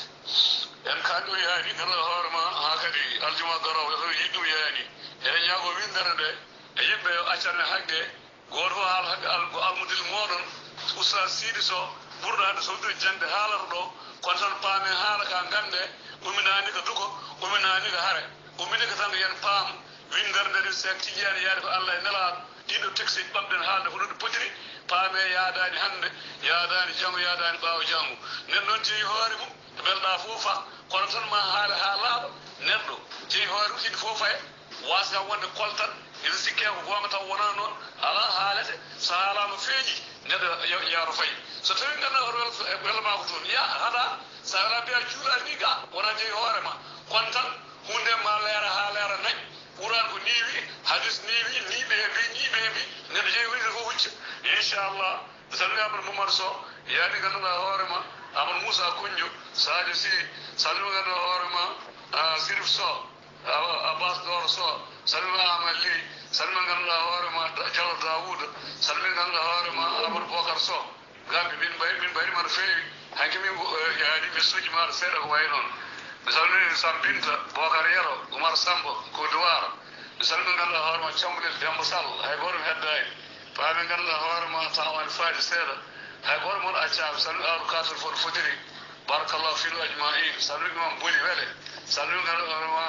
en kaɗo yaani ganda hoorema ha kadi aljuma garowo to yiɗɗum yaani eɗen ñaago windere nde e yimɓe accane haqqe goto fof haala haqqe almudel moɗon oustad sidy so ɓurɗo hande sowdiri jangde haalata ɗo kono tan paame haala ka gande uminani ko duko uminani ko haare umini ko tan ko yen paam windere nde ɗi sek tijani yaade ko allah e nelaɗo ɗiɗo texte ɓamɗen haalde ko ɗo ɗi potiri paame yaadani hande yaadani janggo yaadani ɓaawo janggo nen noon jeeyi hoore mum ɓelɗa fofa kono tan ma haala ha laaɓa neɗɗo jeeyi hoore mum hiɗi fofa e wasga wonde koltan ina sikke ko gonga taw wona noon ala haalete so haalama feeñi neɗɗo yaaro fayi so tawi ganduɗa oto welma ko toon ya haɗa sa wela mbiya juuɗani ni ga wona jeeyi hoorema kono tan hunde ma leera ha leera nayi ɓuuran ko niwi hadis niwi niɓe mbi ñiɓe mbi neɗɗo jeeyi winde ko hucca inchallah mi salmini amadou mamadou sow yaani ganduɗa hoorema amadou moussa koñdio sadio sy salmini ganduɗa hoorema sirif so abbas dor so salma amali salma ngalla hore ma jalo dawood salma ngalla hore ma abul bokar so gambi bin bay bin bay man feewi hakimi yaadi be suji mar sera ko way non misalni sambinta bokar yaro umar sambo ko duwar misalni ngalla hore ma chambul dembo sal hay gorum hedday faabe ngalla hore ma tawal faadi sera hay gorum mon acca salmi ar kasul fo fotiri barakallahu fil ajma'in salmi mon boli wele salmi ngalla hore ma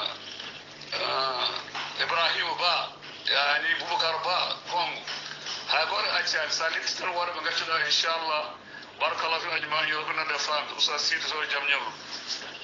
ibrahim ba yani bubakar ba kongo هاقول أجل سالت تروار بقتنا إن شاء الله بارك الله في أجمعين يرغبنا دفعنا أستاذ سيد سوى جميع